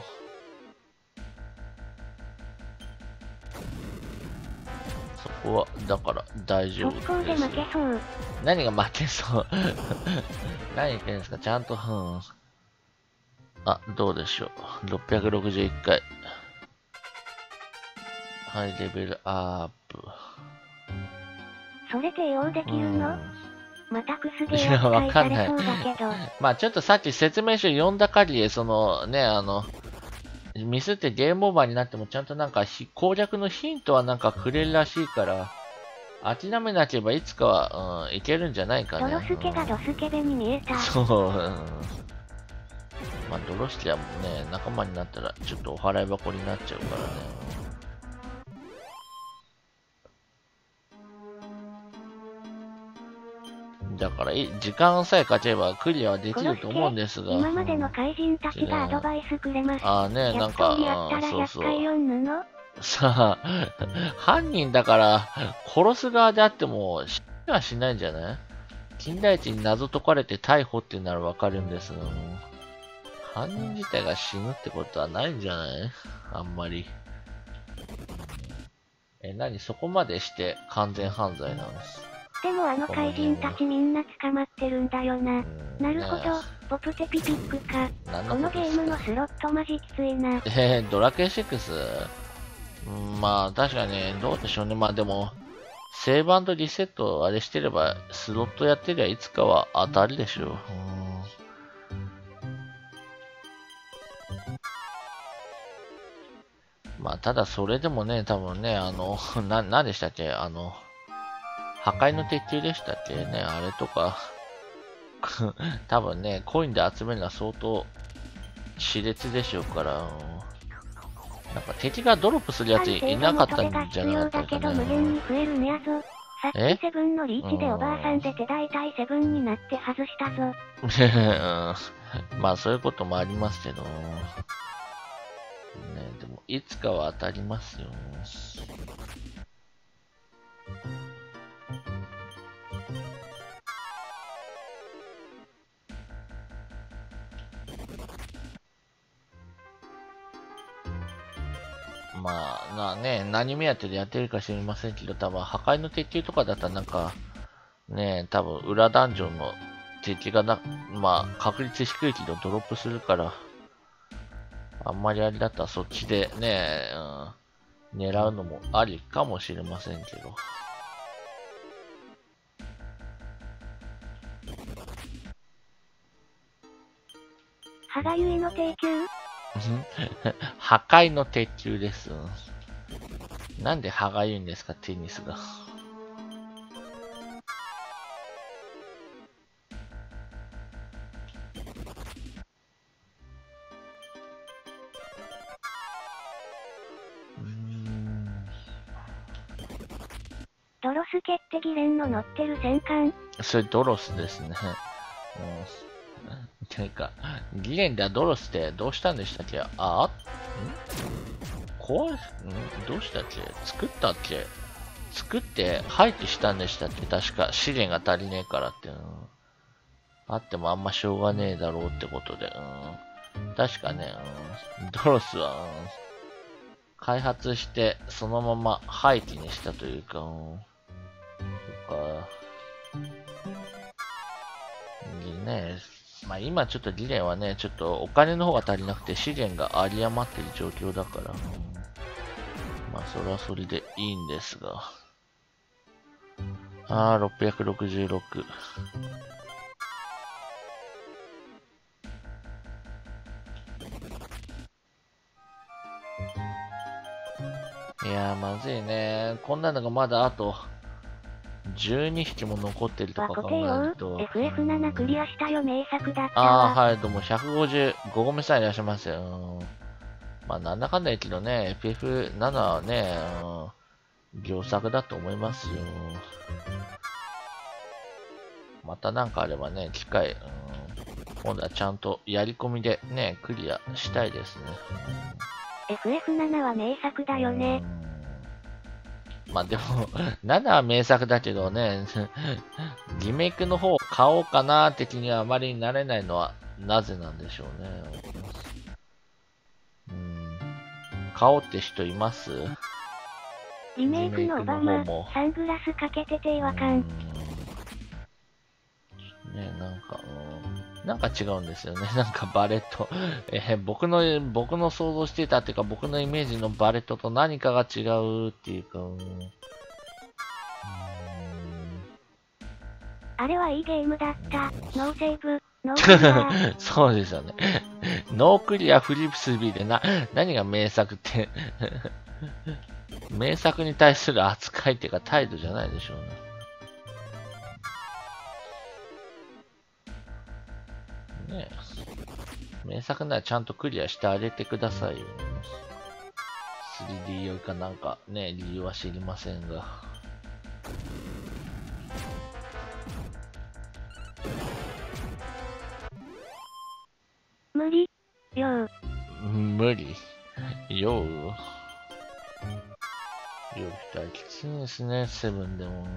そこは、だから大丈夫です。 速攻で負けそう。 何が負けそう何言ってんですかちゃんと、うん。あ、どうでしょう。ろっぴゃくろくじゅういっかい。はい、レベルアップ。 それで用できるの？またくすげいや、 えわかんない。まあちょっとさっき説明書読んだ限り、そのね、あの、ミスってゲームオーバーになってもちゃんとなんか攻略のヒントはなんかくれるらしいから、諦めなければいつかは、うん、いけるんじゃないかね。 ドロスケがドスケベに見えた。 そう、うん。まあドロスケはね、仲間になったらちょっとお払い箱になっちゃうからね。だから、時間さえかければクリアはできると思うんですが。 今までの怪人たちがアドバイスくれます。 ああね、なんか、 そうそう。 さあ、犯人だから、殺す側であっても、死にはしないんじゃない金田一に謎解かれて逮捕ってならわかるんですが、犯人自体が死ぬってことはないんじゃないあんまり。え、何そこまでして完全犯罪なの？ でもあの怪人たちみんな捕まってるんだよな。なるほど、ポプテピピックか。このゲームのスロットマジきついな。 えー、ドラケンシックス？うん、まあ確かに、どうでしょうね。まあでも、セーブ&リセットあれしてれば、スロットやってりゃいつかは当たるでしょう。うん、まあただそれでもね、多分ね、あの、な、なんでしたっけあの、破壊の鉄球でしたっけね、あれとか、多分ね、コインで集めるのは相当熾烈でしょうから、なんか敵がドロップするやついなかったんじゃなかったかな。 え？セブンのリーチでおばあさんで手大体セブンになって外したぞ。 まあそういうこともありますけど。ね、でもいつかは当たりますよ。まあ、なね、何目当てでやってるか知りませんけど、多分破壊の鉄球とかだったらなんか、ね、多分裏ダンジョンの敵がな、まあ、確率低いけどドロップするから、あんまりあれだったらそっちでね、うん、狙うのもありかもしれませんけど。 歯がゆいの鉄球破壊の鉄球です。なんで歯がゆいんですか、テニスが。 ドロスケってギレンの乗ってる戦艦。 それドロスですね。うん。てか、ギレンではドロスってどうしたんでしたっけああん壊んどうしたっけ作ったっけ作って廃棄したんでしたっけ確か資源が足りねえからって、うん。あってもあんましょうがねえだろうってことで、うん。確かね、うん、ドロスは、うん、開発してそのまま廃棄にしたというか、うん。とか、ね、まあ今ちょっとギレンはね、ちょっとお金の方が足りなくて資源が有り余ってる状況だから、うん、まあそれはそれでいいんですが。ああ、ろっぴゃくろくじゅうろく。いやー、まずいね。こんなのがまだあとじゅうにひきも残ってるとか考えると。 エフエフセブン クリアしたよ、名作だったああ、 わ。 はい、どうもひゃくごじゅうごごめさんいらっしゃいませ。うん、まあ、なんだかんだ言うけどね、エフエフセブン はね、うん、良作だと思いますよ。またなんかあればね、機会、うん、今度はちゃんとやり込みでね、クリアしたいですね。 エフエフセブン は名作だよね。 まあでも、ななは名作だけどね、リメイクの方を買おうかな的にはあまりなれないのはなぜなんでしょうね。うん、買おうって人います？ リメイクのオバマ、サングラスかけてて違和感。 ね、なんか、うん、なんか違うんですよね。なんかバレット。えー、僕の、僕の想像していたっていうか、僕のイメージのバレットと何かが違うっていうか、うん、 あれはいいゲームだった。ノーセーブ、ノークリア。 そうですよね。ノークリアフリップスビーでな、何が名作って、名作に対する扱いっていうか態度じゃないでしょうね。ねえ、名作ならちゃんとクリアしてあげてくださいよ。スリーディー よりかなんかね、理由は知りませんが。 無理よう。 無理よう。よう二人きついですね、セブンでも。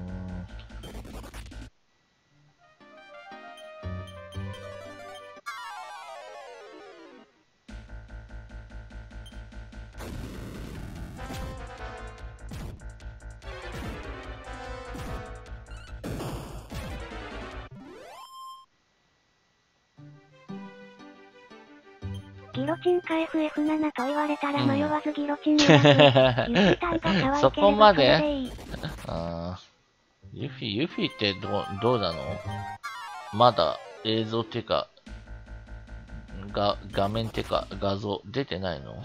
ギロチンか エフエフセブン と言われたら迷わずギロチン選ぶ。ユフィタンが可愛ければそこまでそれでいい。 あユフィ、ユフィってどう、どうなの？まだ映像っていうか、が、画面っていうか画像出てないの？ね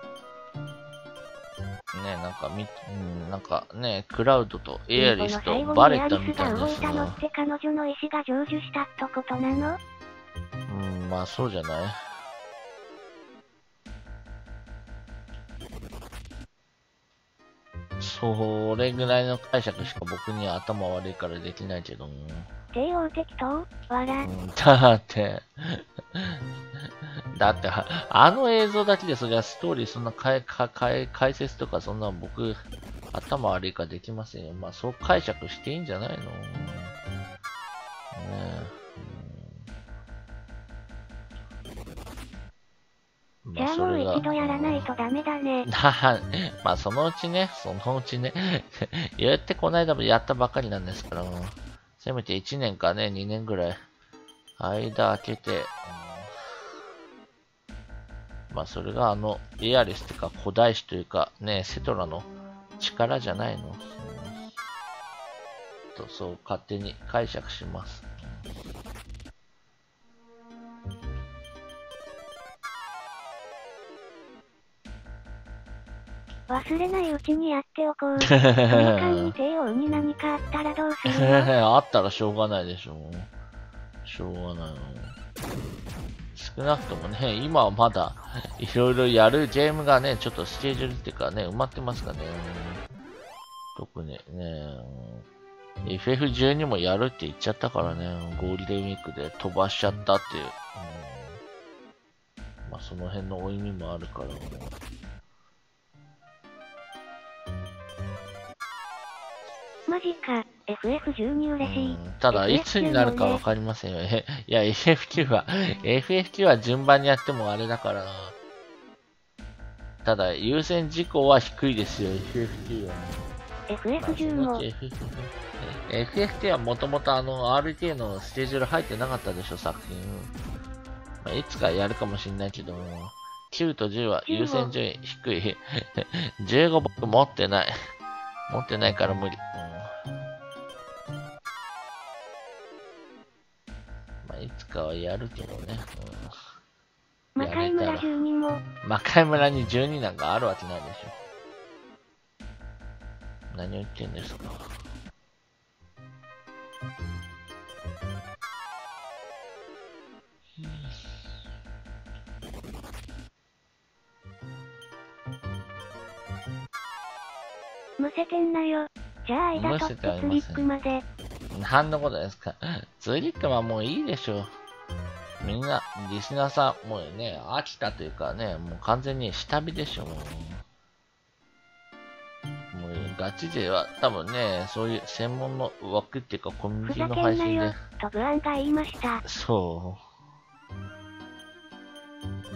え、なんかみ、うん、なんかね、クラウドとエアリスとバレたみたいですが動いたのって彼女の意思が成就したってことなの？ うん、まあそうじゃない？それぐらいの解釈しか僕には頭悪いからできないけども。 帝王適当わら。 うん、だって、だって、あの映像だけでそりゃストーリーそんなかえ、か、かえ、解説とかそんな僕、頭悪いからできませんよ。まあそう解釈していいんじゃないの？ねえ。 じゃあもう一度やらないとダメだね。 まあそのうちね、そのうちね、言ってこの間もやったばかりなんですから、せめていちねんかね、にねんぐらい、間空けて、うん、まあそれがあの、エアリスというか古代史というか、ね、セトラの力じゃないの、うん、とそう勝手に解釈します。 忘れないうちにやっておこう。その間に帝王に何かあったらどうするの？ あったらしょうがないでしょう。しょうがないの。少なくともね、今はまだいろいろやるゲームがね、ちょっとスケジュールっていうかね、埋まってますからね。特にね、エフエフじゅうに もやるって言っちゃったからね、ゴールデンウィークで飛ばしちゃったっていう。うん、まあその辺の負い目もあるから、ね。 マジか、エフエフじゅうに 嬉しい。 ただ、いつになるかわかりませんよ。え、いや、エフエフきゅう は、エフエフきゅう は順番にやってもあれだからな。ただ、優先事項は低いですよ、エフエフきゅう は。 エフエフじゅう も。 エフエフきゅう はもともとあの、アールティー のスケジュール入ってなかったでしょ、作品。まあ、いつかやるかもしんないけど、きゅうとじゅうは優先順位低い。じゅうご僕持ってない。持ってないから無理。うん、まあ、いつかはやるけどね。 うん、魔界村じゅうにも。 魔界村にじゅうになんかあるわけないでしょ。何を言ってんですか。 むせてんなよ。じゃあ間取ってツリックまで。 何のことですか。ツリックはもういいでしょう。みんな、リスナーさん、もうね、飽きたというかね、もう完全に下火でしょ。もう、もうガチ勢は多分ね、そういう専門の枠っていうかコミュニティの配信で。 とブアンが言いました。 そう。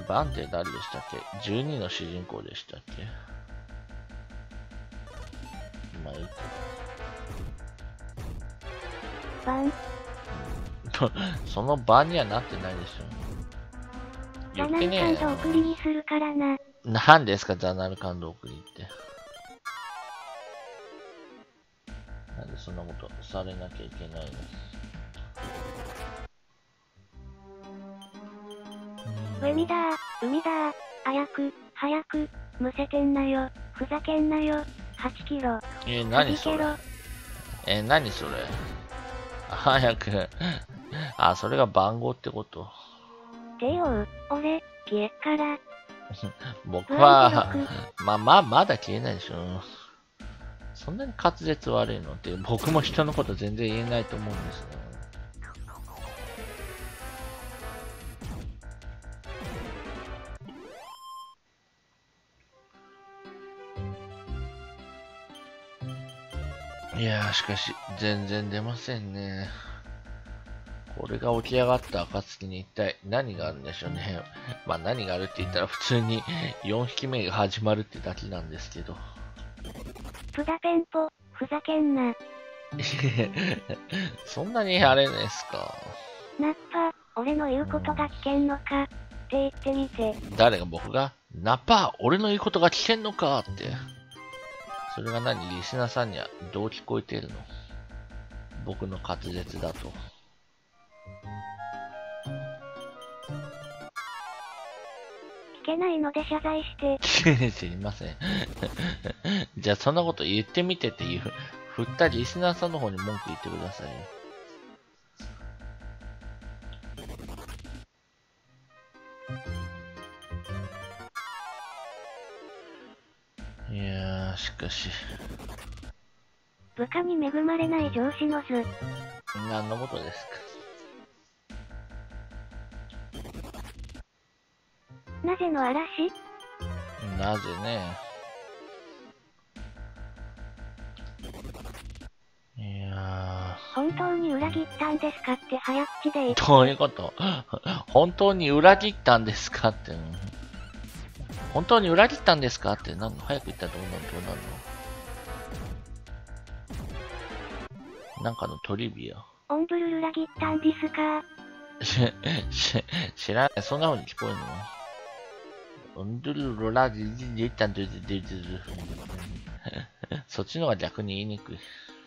バンって誰でしたっけ ?じゅうに の主人公でしたっけ。まあいいけど。バンその番にはなってないでしょ。 言ってねえ。ザナルカンド送りにするからな。 何ですか、ザナルカンド送りって。なんでそんなことされなきゃいけないの。 海だー、海だー、早く、早く、むせてんなよ、ふざけんなよ、はちキロ。 えー、何それえー、何それ早く。あ、それが番号ってこと。 てよ、俺、消えっから。 僕は、まあまあ、まだ消えないでしょ。そんなに滑舌悪いのって、僕も人のこと全然言えないと思うんですよ。いやー、しかし、全然出ませんね。これが起き上がった暁に一体何があるんでしょうね。まあ何があるって言ったら普通によんひきめが始まるってだけなんですけど。 プダペンポ、ふざけんな。 そんなにあれですか。 ナッパ、俺の言うことが聞けんのかって言ってみて。 誰が僕がナッパ、俺の言うことが聞けんのかって。それが何リスナーさんにはどう聞こえてるの僕の滑舌だと。 聞けないので謝罪して。すいません。じゃあそんなこと言ってみてっていう、振ったリスナーさんの方に文句言ってくださいよ。いやー、しかし。 部下に恵まれない上司の図。 何のことですか。 なぜの嵐？ なぜね。いやー。本当に裏切ったんですかって早口で言って。 どういうこと本当に裏切ったんですかって。本当に裏切ったんですかって、なん早く言ったらどうなるどうなるのなんかのトリビア。 オンブル裏切ったんですかし、知らない。そんな風に聞こえるのオンドゥルロラジジジタンドゥドゥドゥそっちの方が逆に言いにくい。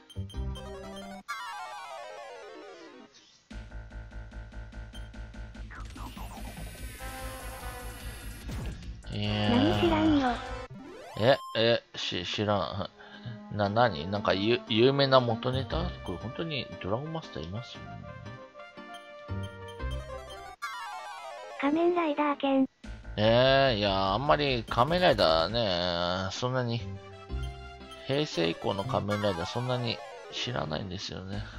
いや何知らんよ。 え、え、し、知らん。な、なになんかゆ、有名な元ネタこれ本当にドラゴンマスターいますよね。 仮面ライダー剣。 えー、いや、あんまり仮面ライダーね、そんなに、平成以降の仮面ライダーそんなに知らないんですよね。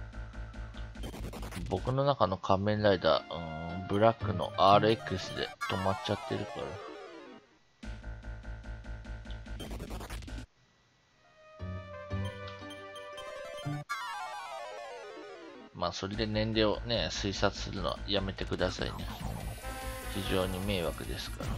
僕の中の仮面ライダー、うん、ブラックの アールエックス で止まっちゃってるから。まあ、それで年齢をね、推察するのはやめてくださいね。非常に迷惑ですから。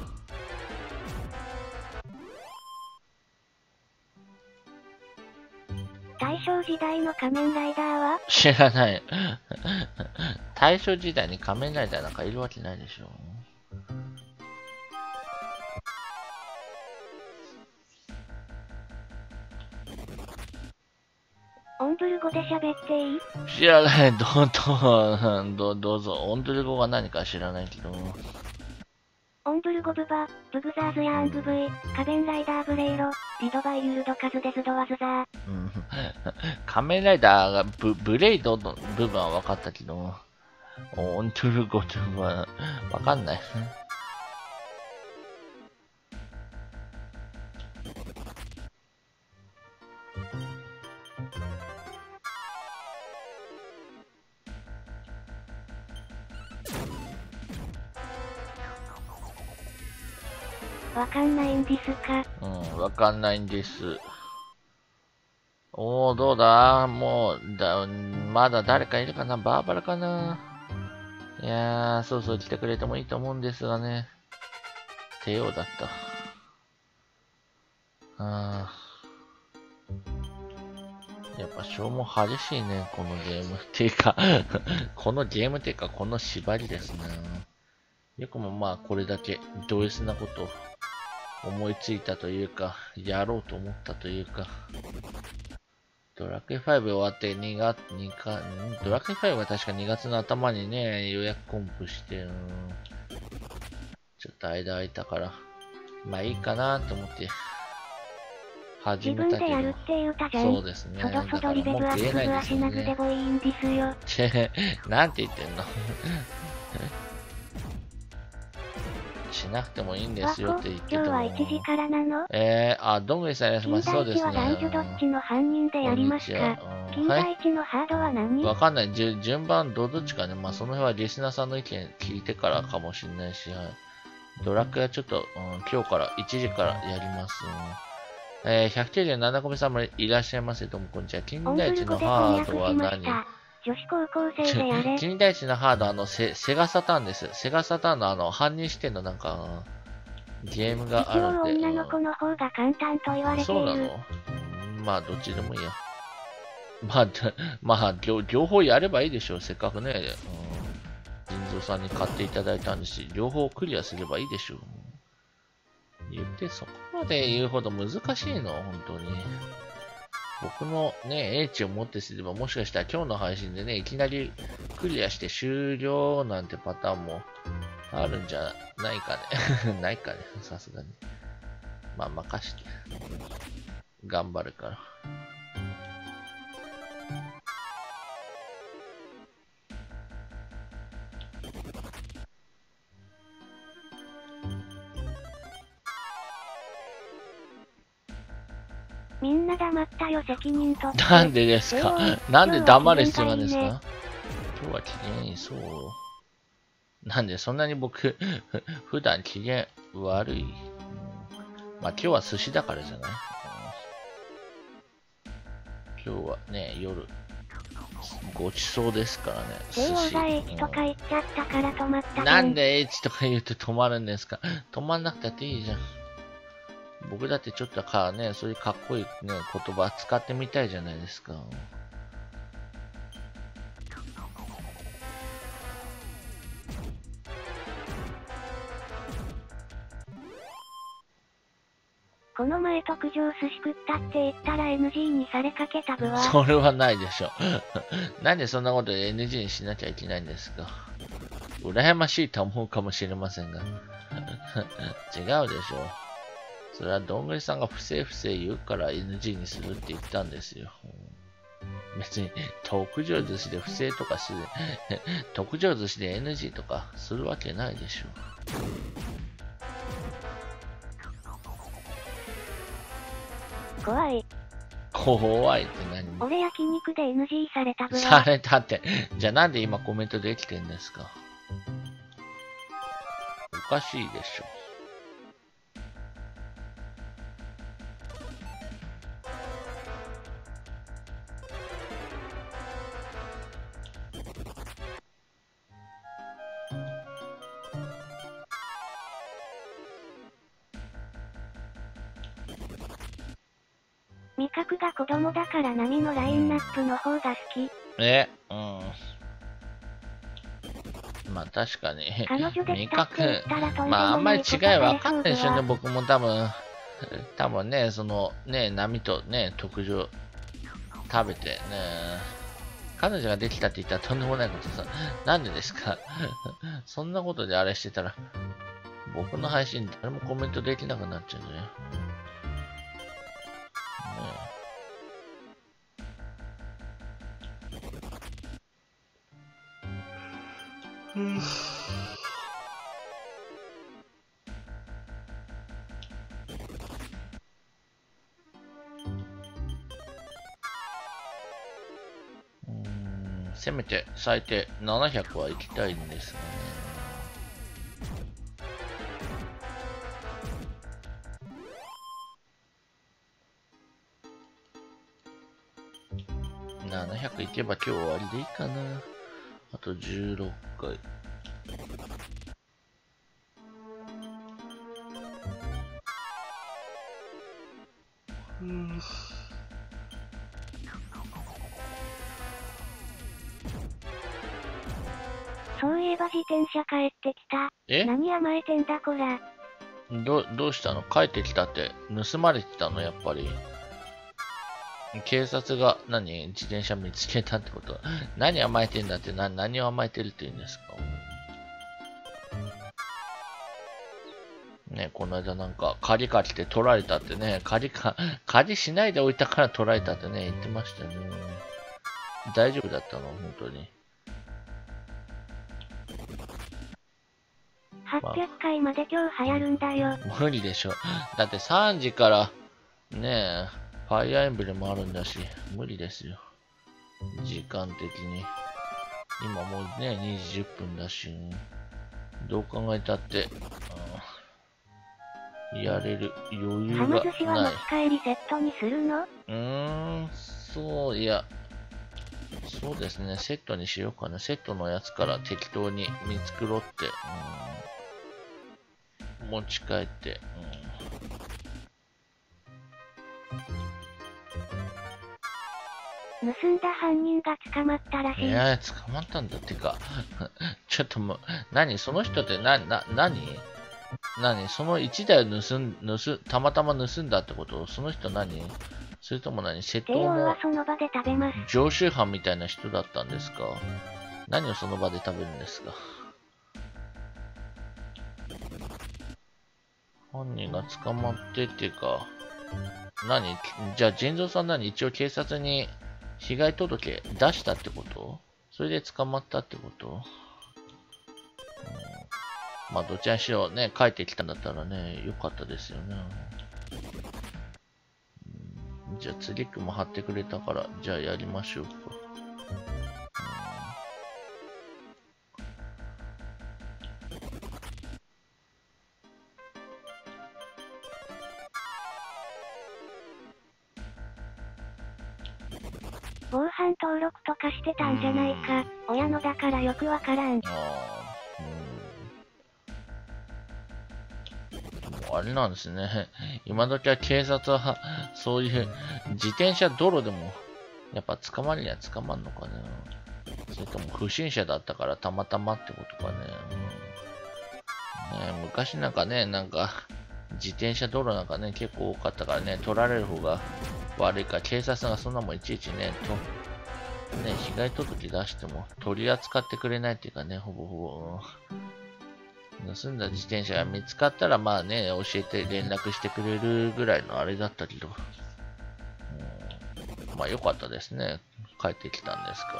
大正時代の仮面ライダーは知らない。大正時代に仮面ライダーなんかいるわけないでしょ。 オンブル語で喋っていい？ 知らない。どうどう、どうどうぞ。オンブル語が何か知らないけど。 オンブル語ブバ、ブグザーズヤーンブブイ、仮面ライダーブレイロ、 リドバイユルドカズデズドワズザー。 うん。仮面ライダーがブブレイドの部分は分かったけど、オントゥルゴトゥは分かんない。 わかんないんですか？ うん、わかんないんです。おー、どうだもう、だ、まだ誰かいるかなバーバラかないやー、そうそう来てくれてもいいと思うんですがね。帝王だった。あー。やっぱ消耗激しいね、このゲーム。っていうか、このゲームっていうか、この縛りですね。よくもまあ、これだけ、ド S なことを思いついたというか、やろうと思ったというか。ドラクエファイブ終わってにがつ、にか、ドラクエファイブは確かにがつの頭にね、予約コンプして、うん、ちょっと間空いたから、まあいいかなと思って、始めたけど。 自分でやるって言うたじゃん。 そうですね。 そどそどリベブアップブはしなくてもいいんですよ。 なんて言ってんのしなくてもいいんですよって言ってても。 今日はいちじからなの？ えー、あ、どんぐりさんいらっしゃいます。そうですね。 金田一は男女どっちの犯人でやりますか？金田一のハードは何？ わかんない。順番どっちかね。まあその辺はリスナーさんの意見聞いてからかもしれないし、はい。ドラクエはちょっと、うん、今日からいちじからやります。うん、えー、ひゃくきゅうじゅうななこめさんもいらっしゃいませ。どうもこんにちは。金田一のハードは何？ 女子高校生でやれ。 金田一のハード、あの、セ、セガサターンです。セガサターンのあの、犯人視点のなんか、ゲームがあるんで。 一応女の子の方が簡単と言われている。 そうなの？まあ、どっちでもいいや。まあ、まあ両、両方やればいいでしょう。せっかくね、うん、腎臓さんに買っていただいたんですし、両方クリアすればいいでしょう。言って、そこまで言うほど難しいの本当に。僕のね、英知をもってすれば、もしかしたら今日の配信でね、いきなりクリアして終了なんてパターンもあるんじゃないかね。ないかね、さすがに。まあ、任して。頑張るから。 みんな黙ったよ、責任取って。 なんでですか？なんで黙る必要なんですか？今日は機嫌いい、そう。なんでそんなに僕、普段機嫌悪い、うん、まあ今日は寿司だからじゃない、うん、今日はね、夜、ごちそうですからね。 寿司。が H とか言っちゃったから止まった。 なんで H とか言うと止まるんですか？止まんなくたっていいじゃん。僕だってちょっとかね、そういうかっこいいね、言葉使ってみたいじゃないですか。 この前特上寿司食ったって言ったら エヌジー にされかけた部は。 それはないでしょ。なんでそんなことで エヌジー にしなきゃいけないんですか？羨ましいと思うかもしれませんが。違うでしょ。それはどんぐりさんが不正不正言うから エヌジー にするって言ったんですよ。別に特上寿司で不正とかする、特上寿司で エヌジー とかするわけないでしょ。 怖い。 怖いって何？ 俺焼肉で エヌジー された部は。 されたって。じゃあなんで今コメントできてんですか？おかしいでしょ。 味覚が子供だから波のラインナップの方が好き。 え、うん。まあ確かに。味覚、まああんまり違いわかんないでしょうね、僕も多分。多分ね、そのね、波とね、特上食べてね。彼女ができたって言ったらとんでもないことさ。なんでですか？そんなことであれしてたら、僕の配信誰もコメントできなくなっちゃうね。 うんせめて最低ななひゃくは行きたいんですがね。ななひゃく行けば今日終わりでいいかな。あとじゅうろっかい。うんそういえば自転車帰ってきた。 え何甘えてんだこら。 ど、どうしたの？帰ってきたって。盗まれてたのやっぱり。警察が何自転車見つけたってこと？何甘えてんだってな、何を甘えてるって言うんですか？ね、この間なんか、借り借りて取られたってね、借りか、借りしないで置いたから取られたってね、言ってましたよね。大丈夫だったの？本当に。 はっぴゃっかいまで今日流行るんだよ。 無理でしょ。だってさんじから、ねえ、ファイアーエンブレムあるんだし、無理ですよ。時間的に。今もうね、にじじゅっぷんだし、どう考えたって、やれる余裕がない。 はま寿司は持ち帰りセットにするの？ うーん、そう、いや、そうですね、セットにしようかな。セットのやつから適当に見繕って、うん、持ち帰って、 うん、盗んだ犯人が捕まったらしい。 いやー、捕まったんだってか。ちょっともう、何その人ってな、な、何何そのいちだいを盗ん、盗、たまたま盗んだってこと？その人何？それとも何窃盗の常習犯みたいな人だったんですか？何をその場で食べるんですか？犯人が捕まってっていうか、何じゃあ、腎臓さん何一応警察に被害届出したってこと？それで捕まったってこと？うん、まあ、どちらにしろね、帰ってきたんだったらね、よかったですよね。うん、じゃあ、ツリックも貼ってくれたから、じゃあやりましょうか。 防犯登録とかしてたんじゃないか。親のだからよくわからん。 ああ、あれなんですね。今時は警察は、そういう自転車泥でも、やっぱ捕まるには捕まんのかね。それとも不審者だったからたまたまってことかね。ね、昔なんかね、なんか、自転車泥なんかね、結構多かったからね、取られる方が悪いから、警察がそんなもんいちいちね、と、ね、被害届出しても取り扱ってくれないっていうかね、ほぼほぼ。盗んだ自転車が見つかったら、まあね、教えて連絡してくれるぐらいのあれだったけど、うん、まあ良かったですね。帰ってきたんですから。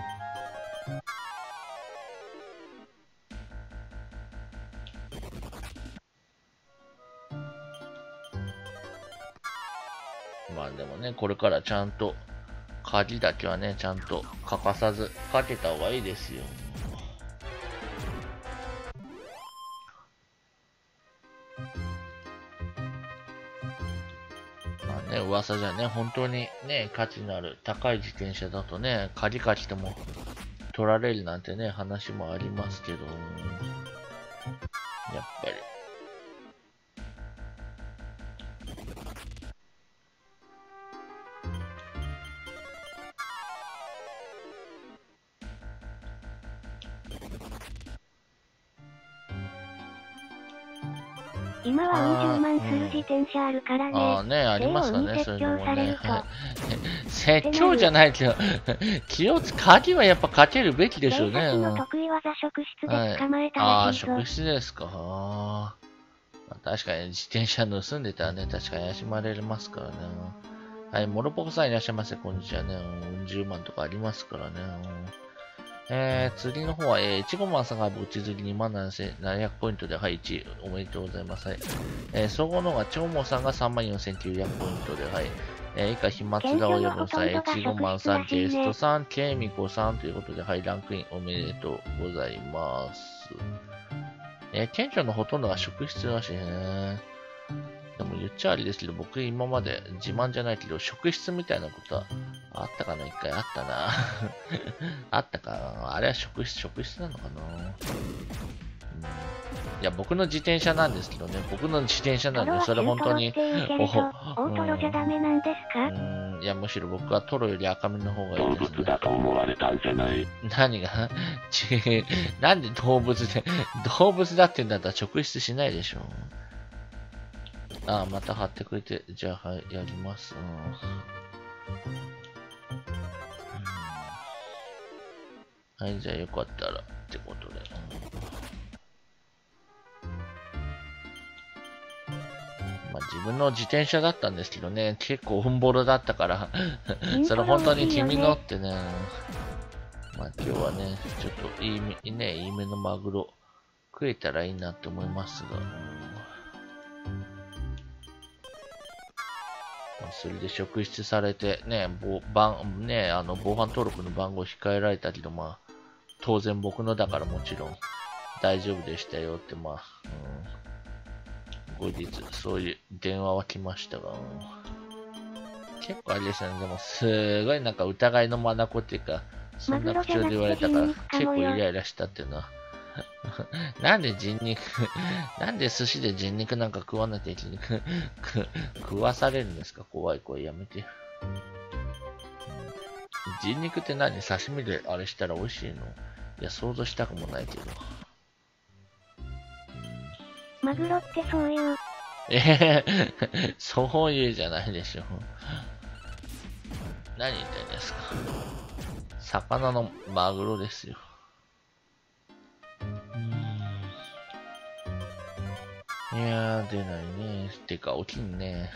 まあでもね、これからちゃんと、鍵だけはね、ちゃんと欠かさずかけた方がいいですよ。まあね、噂じゃね、本当にね、価値のある高い自転車だとね、鍵かけても取られるなんてね、話もありますけど、やっぱり。 今はうん十万する自転車あるからね。 ああね、ありますかね、そういうのもね。 はい、 説教じゃないけど、気をつ、鍵はやっぱかけるべきでしょうね。 の得意技職室で捕まえたらしいぞ。 はい、ああ、職質ですか。あまあ、確かに自転車盗んでたらね、確かに怪しまれますからね。はい、モロポコさんいらっしゃいませ、こんにちはね。じゅうまんとかありますからね。 えー、釣りの方は、えー、いちごまんさんがぼっち釣りにまんななせんななひゃくポイントで、はい、いちいおめでとうございます。はい。えー、総合の方がちょうもさんがさんまんよんせんきゅうひゃくポイントで、はい。えー、以下、ひまつらおよぶんさん、いちごまんさん、ジェストさん、ケイミコさんということで、はい、ランクインおめでとうございます。えー、店長のほとんどが職質らしいね。でも言っちゃあれですけど、僕今まで自慢じゃないけど、職質みたいなことはあったかな？一回あったな。あったかな？あれは職質、職質なのかな、うん、いや、僕の自転車なんですけどね、僕の自転車なんで、それ本当に、 大トロじゃダメなんですか？ うん、いや、むしろ僕はトロより赤身の方がいいですね。 動物だと思われたんじゃない。 何がちなんで動物で、動物だって言うんだったら職質しないでしょ。ああ、また貼ってくれて、じゃあ、はい、やります。うん、はい、じゃあよかったら、ってことで。まあ、自分の自転車だったんですけどね、結構オンボロだったからそれ本当に君のってね、まあ今日はね、ちょっといいね、いいめのマグロ食えたらいいなって思いますが。それで職質されて、ね、番ね、あの防犯登録の番号控えられたけど、まあ、当然僕のだからもちろん大丈夫でしたよって、まあ、うん、後日そういう電話は来ましたが、うん、結構あれですよね、でもすごいなんか疑いの眼っていうか、そんな口調で言われたから、結構イライラしたっていうのは。なんで人肉なんで寿司で人肉なんか食わなきゃいけない食わされるんですか？怖い怖い、やめて。人肉って何？刺身であれしたら美味しいの？いや、想像したくもないけど。 マグロってそういう。 えー、そういうじゃないでしょ。何言ってんですか？魚のマグロですよ。いやー、出ないね。てか、起きんね。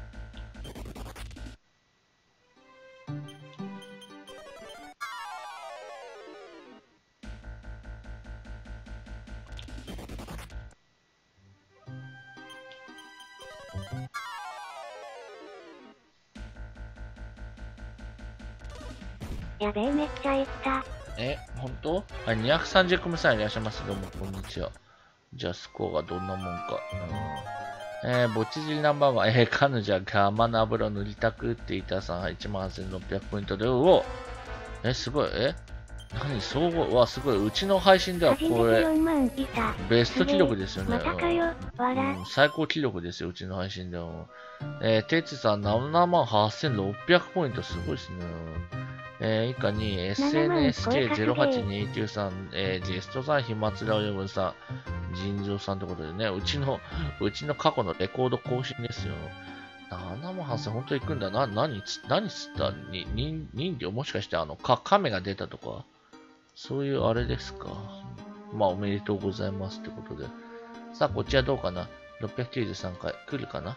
やべえ、めっちゃいった。 え、ほんと？あ、にひゃくさんじゅう組さんいらっしゃいます。どうも、こんにちは。じゃあ、スコアがどんなもんか。うん、えー、ぼっち尻ナンバーワン、えー、彼女はガマの油塗りたくっていたさん、いちまんせんろっぴゃくポイントで、うおえ、すごい、え何総合わ、すごい。うちの配信ではこれ、ベスト記録ですよね。うん、最高記録ですよ、うちの配信では。えー、てつさんななまんはっせんろっぴゃくポイント、すごいですね。えー、以下に エスエヌエスケーゼロはちにきゅうさん、えー、ゲストさん、ひまつらおよぶさん、尋常さんってことでね、うちの、うちの過去のレコード更新ですよ。ななまんはっせん、本当に行くんだ。な、何つ、何つったに、人、人魚もしかしてあの、か、亀が出たとかそういうあれですか。まあ、おめでとうございますってことで。さあ、こっちはどうかな ?ろっぴゃくきゅうじゅうさんかい。来るかな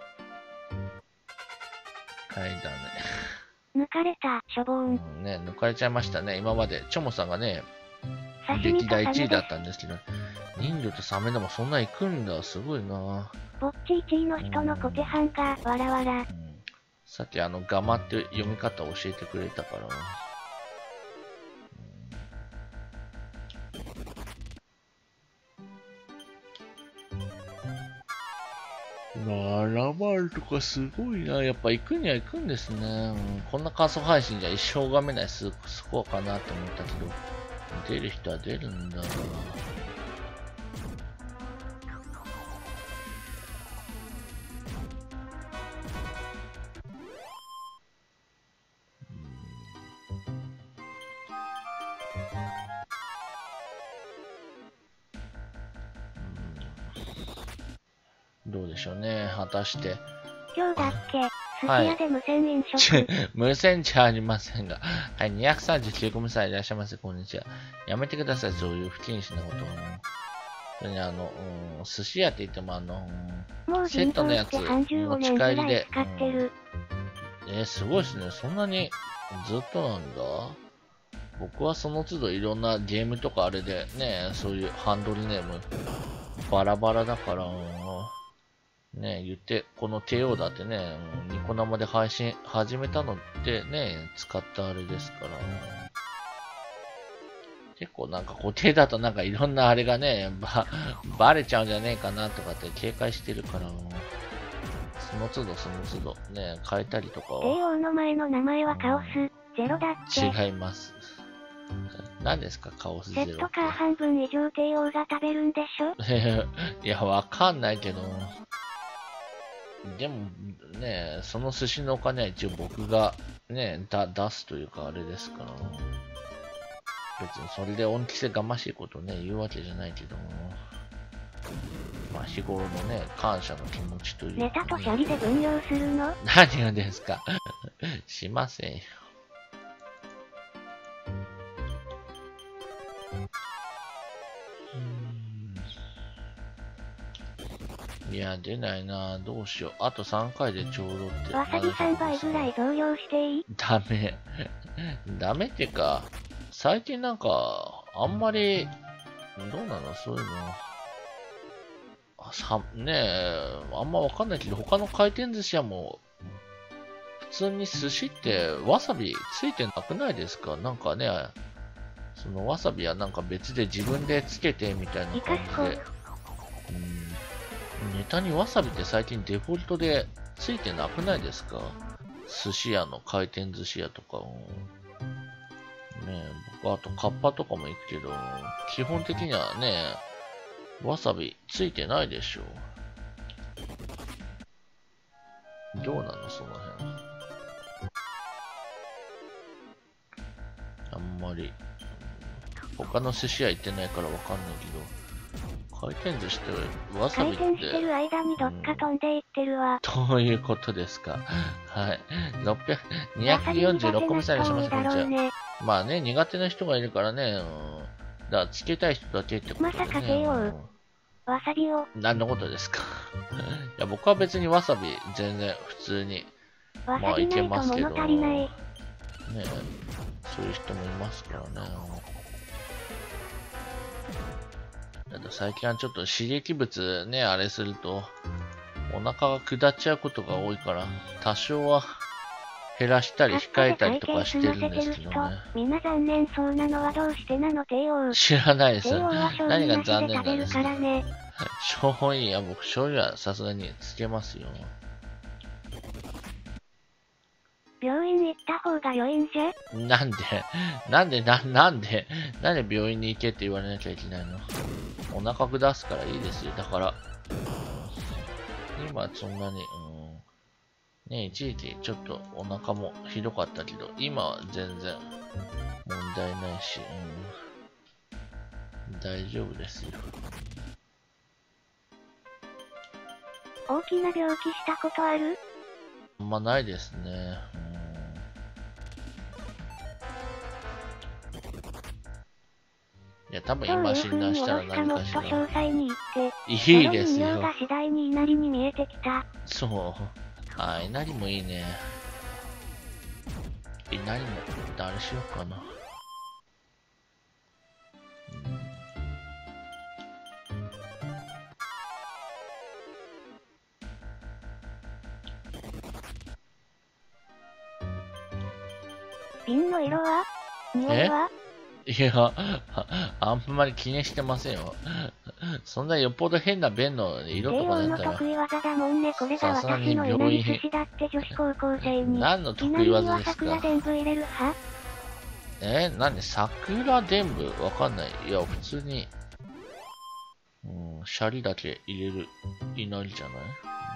はい、だね。 抜かれた、しょぼーん。 うん、ね、抜かれちゃいましたね。今まで、チョモさんがね、歴代いちいだったんですけど、人魚とサメでもそんな行くんだ。すごいな。 ぼっちいちいの人のコテハンが、わらわら。うん、 さっきあの、ガマって読み方を教えてくれたから。ななまんとかすごいな。やっぱ行くには行くんですね。うん、こんな感想配信じゃ一生がめないスコアかなと思ったけど、出る人は出るんだな。どうでしょうね、果たして。 今日だっけ、寿司屋で無線飲食、はい、 無線じゃありませんが。はい、にひゃくさんじゅうきゅう組さんいらっしゃいませ、こんにちは。やめてください、そういう不謹慎なことを。それにあの、うん、寿司屋って言ってもあの、 もうセットのやつ持ち帰りで。 うん、 えー、すごいですね。そんなにずっとなんだ。 僕はその都度いろんなゲームとかあれでね、そういうハンドルネームバラバラだから、ね、言って、この帝王だってね、ニコ生で配信始めたのってね、使ったあれですから。結構なんか固定だとなんかいろんなあれがね、ば、バレちゃうんじゃねえかなとかって警戒してるから、その都度その都度ね、変えたりとかは。 帝王の前の名前はカオスゼロだって。 違います。何ですか、カオスゼロって。 セットカー半分以上帝王が食べるんでしょいや、わかんないけど。でもね、その寿司のお金は一応僕がね、だ出すというかあれですから。別にそれで恩着せがましいことをね、言うわけじゃないけども。まあ日頃のね、感謝の気持ちというか、ね。 ネタとシャリで分業するの？ 何をですかしませんよ。いや、出ないな。どうしよう。あとさんかいでちょうどって。 わさびさんばいぐらい増量していい？ ダメ。ダメってか、最近なんか、あんまり、どうなのそういうの。あさねえ、あんまわかんないけど、他の回転寿司屋も、普通に寿司ってわさびついてなくないですか？なんかね、そのわさびはなんか別で自分でつけてみたいな感じで。ネタにわさびって最近デフォルトでついてなくないですか？寿司屋の回転寿司屋とかも。ねえ、僕あとカッパとかも行くけど、基本的にはね、わさびついてないでしょ。どうなのその辺。あんまり、他の寿司屋行ってないからわかんないけど、回転寿司ってわさびって回転してる間にどっか飛んでいってるわ。 うん、どういうことですか？はい。ろっぴゃく、にひゃくよんじゅうろっこめさんにします、こんにちは。ね、まあね、苦手な人がいるからね、うん、だからつけたい人だけってことで、ね。 まさか帝王、うん、わさびを。 何のことですか？いや、僕は別にわさび全然普通に、 まあいけますけど、ね、 そういう人もいますからね。最近はちょっと刺激物ね、あれすると、お腹が下っちゃうことが多いから、多少は減らしたり控えたりとかしてるんですけどね。 みんな残念そうなのはどうしてなの帝王。 知らないです。何が残念なんですか？ね、 醤油、いや僕醤油はさすがにつけますよ。 病院行った方が良いんじゃ？ なんでなんでな、なんでなんで病院に行けって言われなきゃいけないの？お腹下すからいいですよ。だから、今そんなに、うん、ね、一時期ちょっとお腹もひどかったけど、今は全然問題ないし、うん、大丈夫ですよ。 大きな病気したことある？ あんまないですね。いや、多分今診断したら何かしら。いいですよ。 が次第に稲荷に見えてきた。 そう。あ、稲荷もいいね。稲荷も誰しようかな。 瓶の色は？匂いは？ いや、あんまり気にしてませんよ。そんなよっぽど変な便の色とかだったら。 得意技だもんね、これが私の稲荷寿司だって女子高校生に。 何の得意技ですか？ 稲荷は桜伝部入れる派？ えー、なんで桜伝部わかんない。いや、普通に、うん、シャリだけ入れる稲荷じゃない？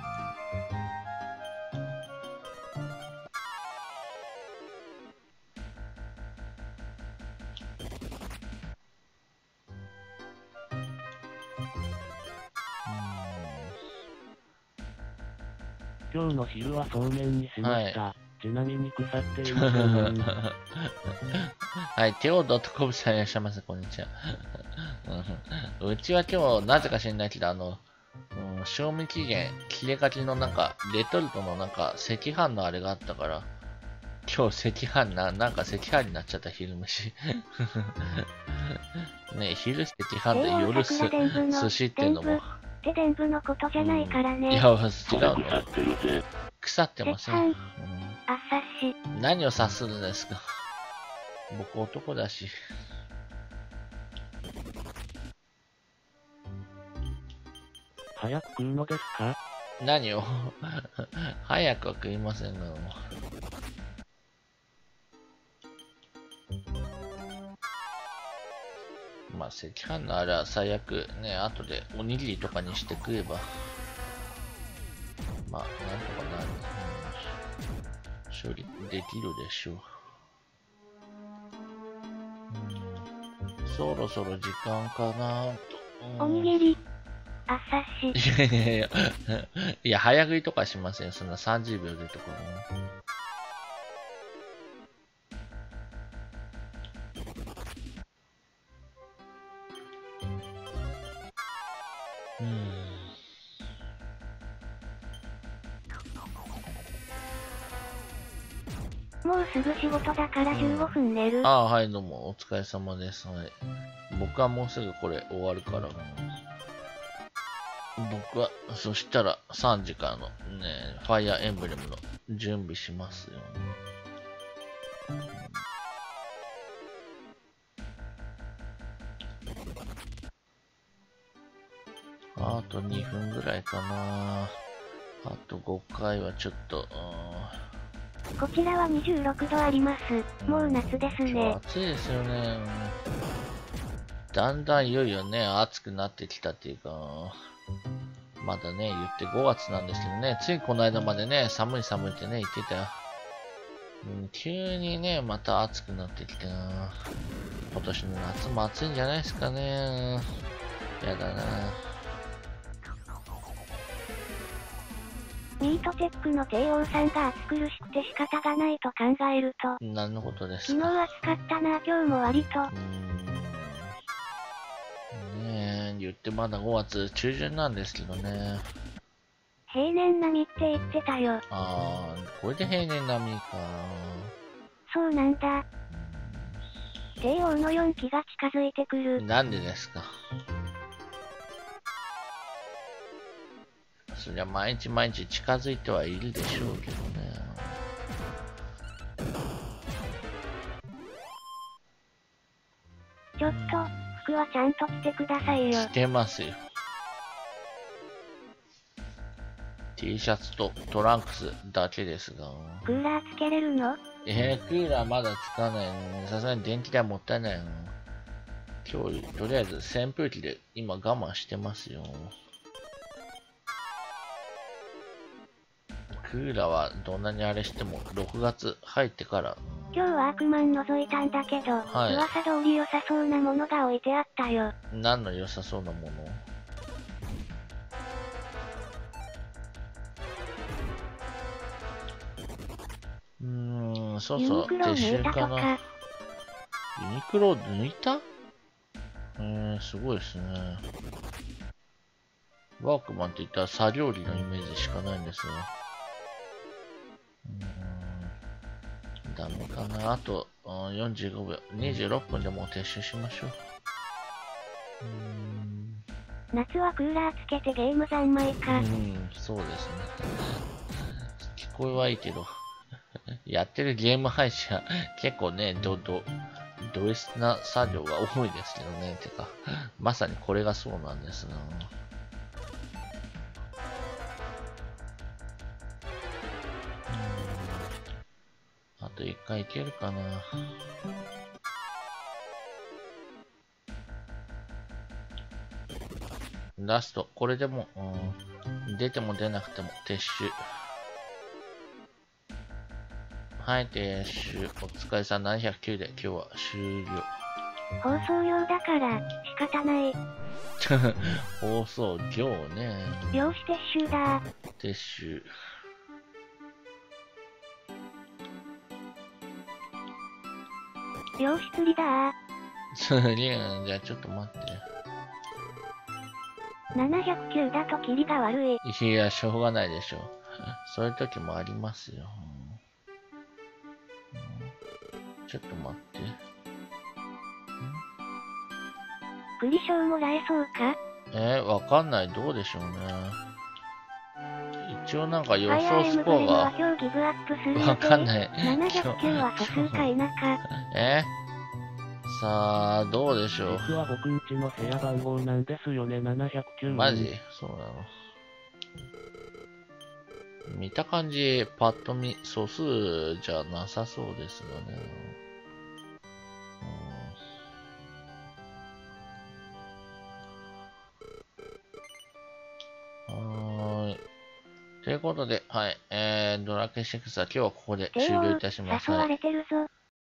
今日の昼はそうめんにしました。はい、ちなみに腐っていません。 はい、テオドットコムさんいらっしゃいませ、こんにちは。うちは今日、なぜか知らないけど、あの、うん、賞味期限、切れかけのなんか、レトルトのなんか、赤飯のあれがあったから、 今日赤飯な、なんか赤飯になっちゃった昼飯。ねえ、昼赤飯で夜す寿司ってのも。 って伝部のことじゃないからね。 いや、違うの。腐ってません。うん、 あ、察し。 何を察するんですか。僕男だし。 早く食うのですか？ 何を早くは食いませんが。まあ、赤飯のあれは最悪ね、後でおにぎりとかにして食えば、まあ、なんとかなる、うん、処理できるでしょう。うん、そろそろ時間かなと。 うん、おにぎり、あさし。 いやいやいや、いや、早食いとかしませんよ、そんなさんじゅうびょうでとかね。 もうすぐ仕事だからじゅうごふん寝る。 うん、ああ、はい、どうも、お疲れ様です。はい。僕はもうすぐこれ終わるから。僕は、そしたらさんじからのね、ファイアーエンブレムの準備しますよ。あとにふんぐらいかな。あとごかいはちょっと、 こちらはにじゅうろくどあります。もう夏ですね。 暑いですよね。だんだんいよいよね、暑くなってきたっていうか、まだね、言ってごがつなんですけどね、ついこの間までね、寒い寒いってね、言ってたよ。うん、急にね、また暑くなってきてな。今年の夏も暑いんじゃないですかね。やだな。 ミートテックの帝王さんが暑苦しくて仕方がないと考えると。 何のことですか。 昨日暑かったな、今日も割と。うーん。ねえ、言ってまだごがつ中旬なんですけどね。 平年並みって言ってたよ。 ああ、これで平年並みか。 そうなんだ。帝王のよんきが近づいてくる。 なんでですか。そりゃ毎日毎日近づいてはいるでしょうけどね。 ちょっと、服はちゃんと着てくださいよ。 着てますよ。T シャツとトランクスだけですが。 クーラーつけれるの？ えー、クーラーまだつかないの。さすがに電気代もったいないの。今日、とりあえず扇風機で今我慢してますよ。クーラーはどんなにあれしてもろくがつ入ってから。 今日ワークマン覗いたんだけど、はい、噂通り良さそうなものが置いてあったよ。 何の良さそうなもの？うーん、そうそう、撤収かな。ユニクロ抜いた？えー、すごいですね。ワークマンって言ったら作業着のイメージしかないんですが。うーん、ダメかな。あとよんじゅうごびょう、にじゅうろっぷんでもう撤収しましょう。うーん、 夏はクーラーつけてゲーム三昧か。 うん、そうですね。聞こえはいいけど。やってるゲーム配信は結構ね、ど、ど、ド S な作業が多いですけどね。てか、まさにこれがそうなんですが。あと一回いけるかな。ラスト、これでも、うん、出ても出なくても撤収。はい、撤収。お疲れさんななひゃくきゅうで今日は終了。 放送用だから仕方ない。 放送業ね。 量子撤収だ。 撤収。 量子釣りだ。 すげえな。じゃあちょっと待って。 ななひゃくきゅうだとキリが悪い。 いや、しょうがないでしょう。そういう時もありますよ。 ちょっと待って。 プリ賞もらえそうか？ えー、わかんない。どうでしょうね。一応なんか予想スコアが。わかんない。 ななひゃくきゅうは素数か否か。 えー、さあ、どうでしょう。 実は僕んちの部屋番号なんですよね、ななひゃくきゅう。 マジ？そうなの。見た感じ、パッと見、素数じゃなさそうですよね。うん、はーい。ということで、はい。えー、ドラケンシックスは今日はここで終了いたします。 誘われてるぞ。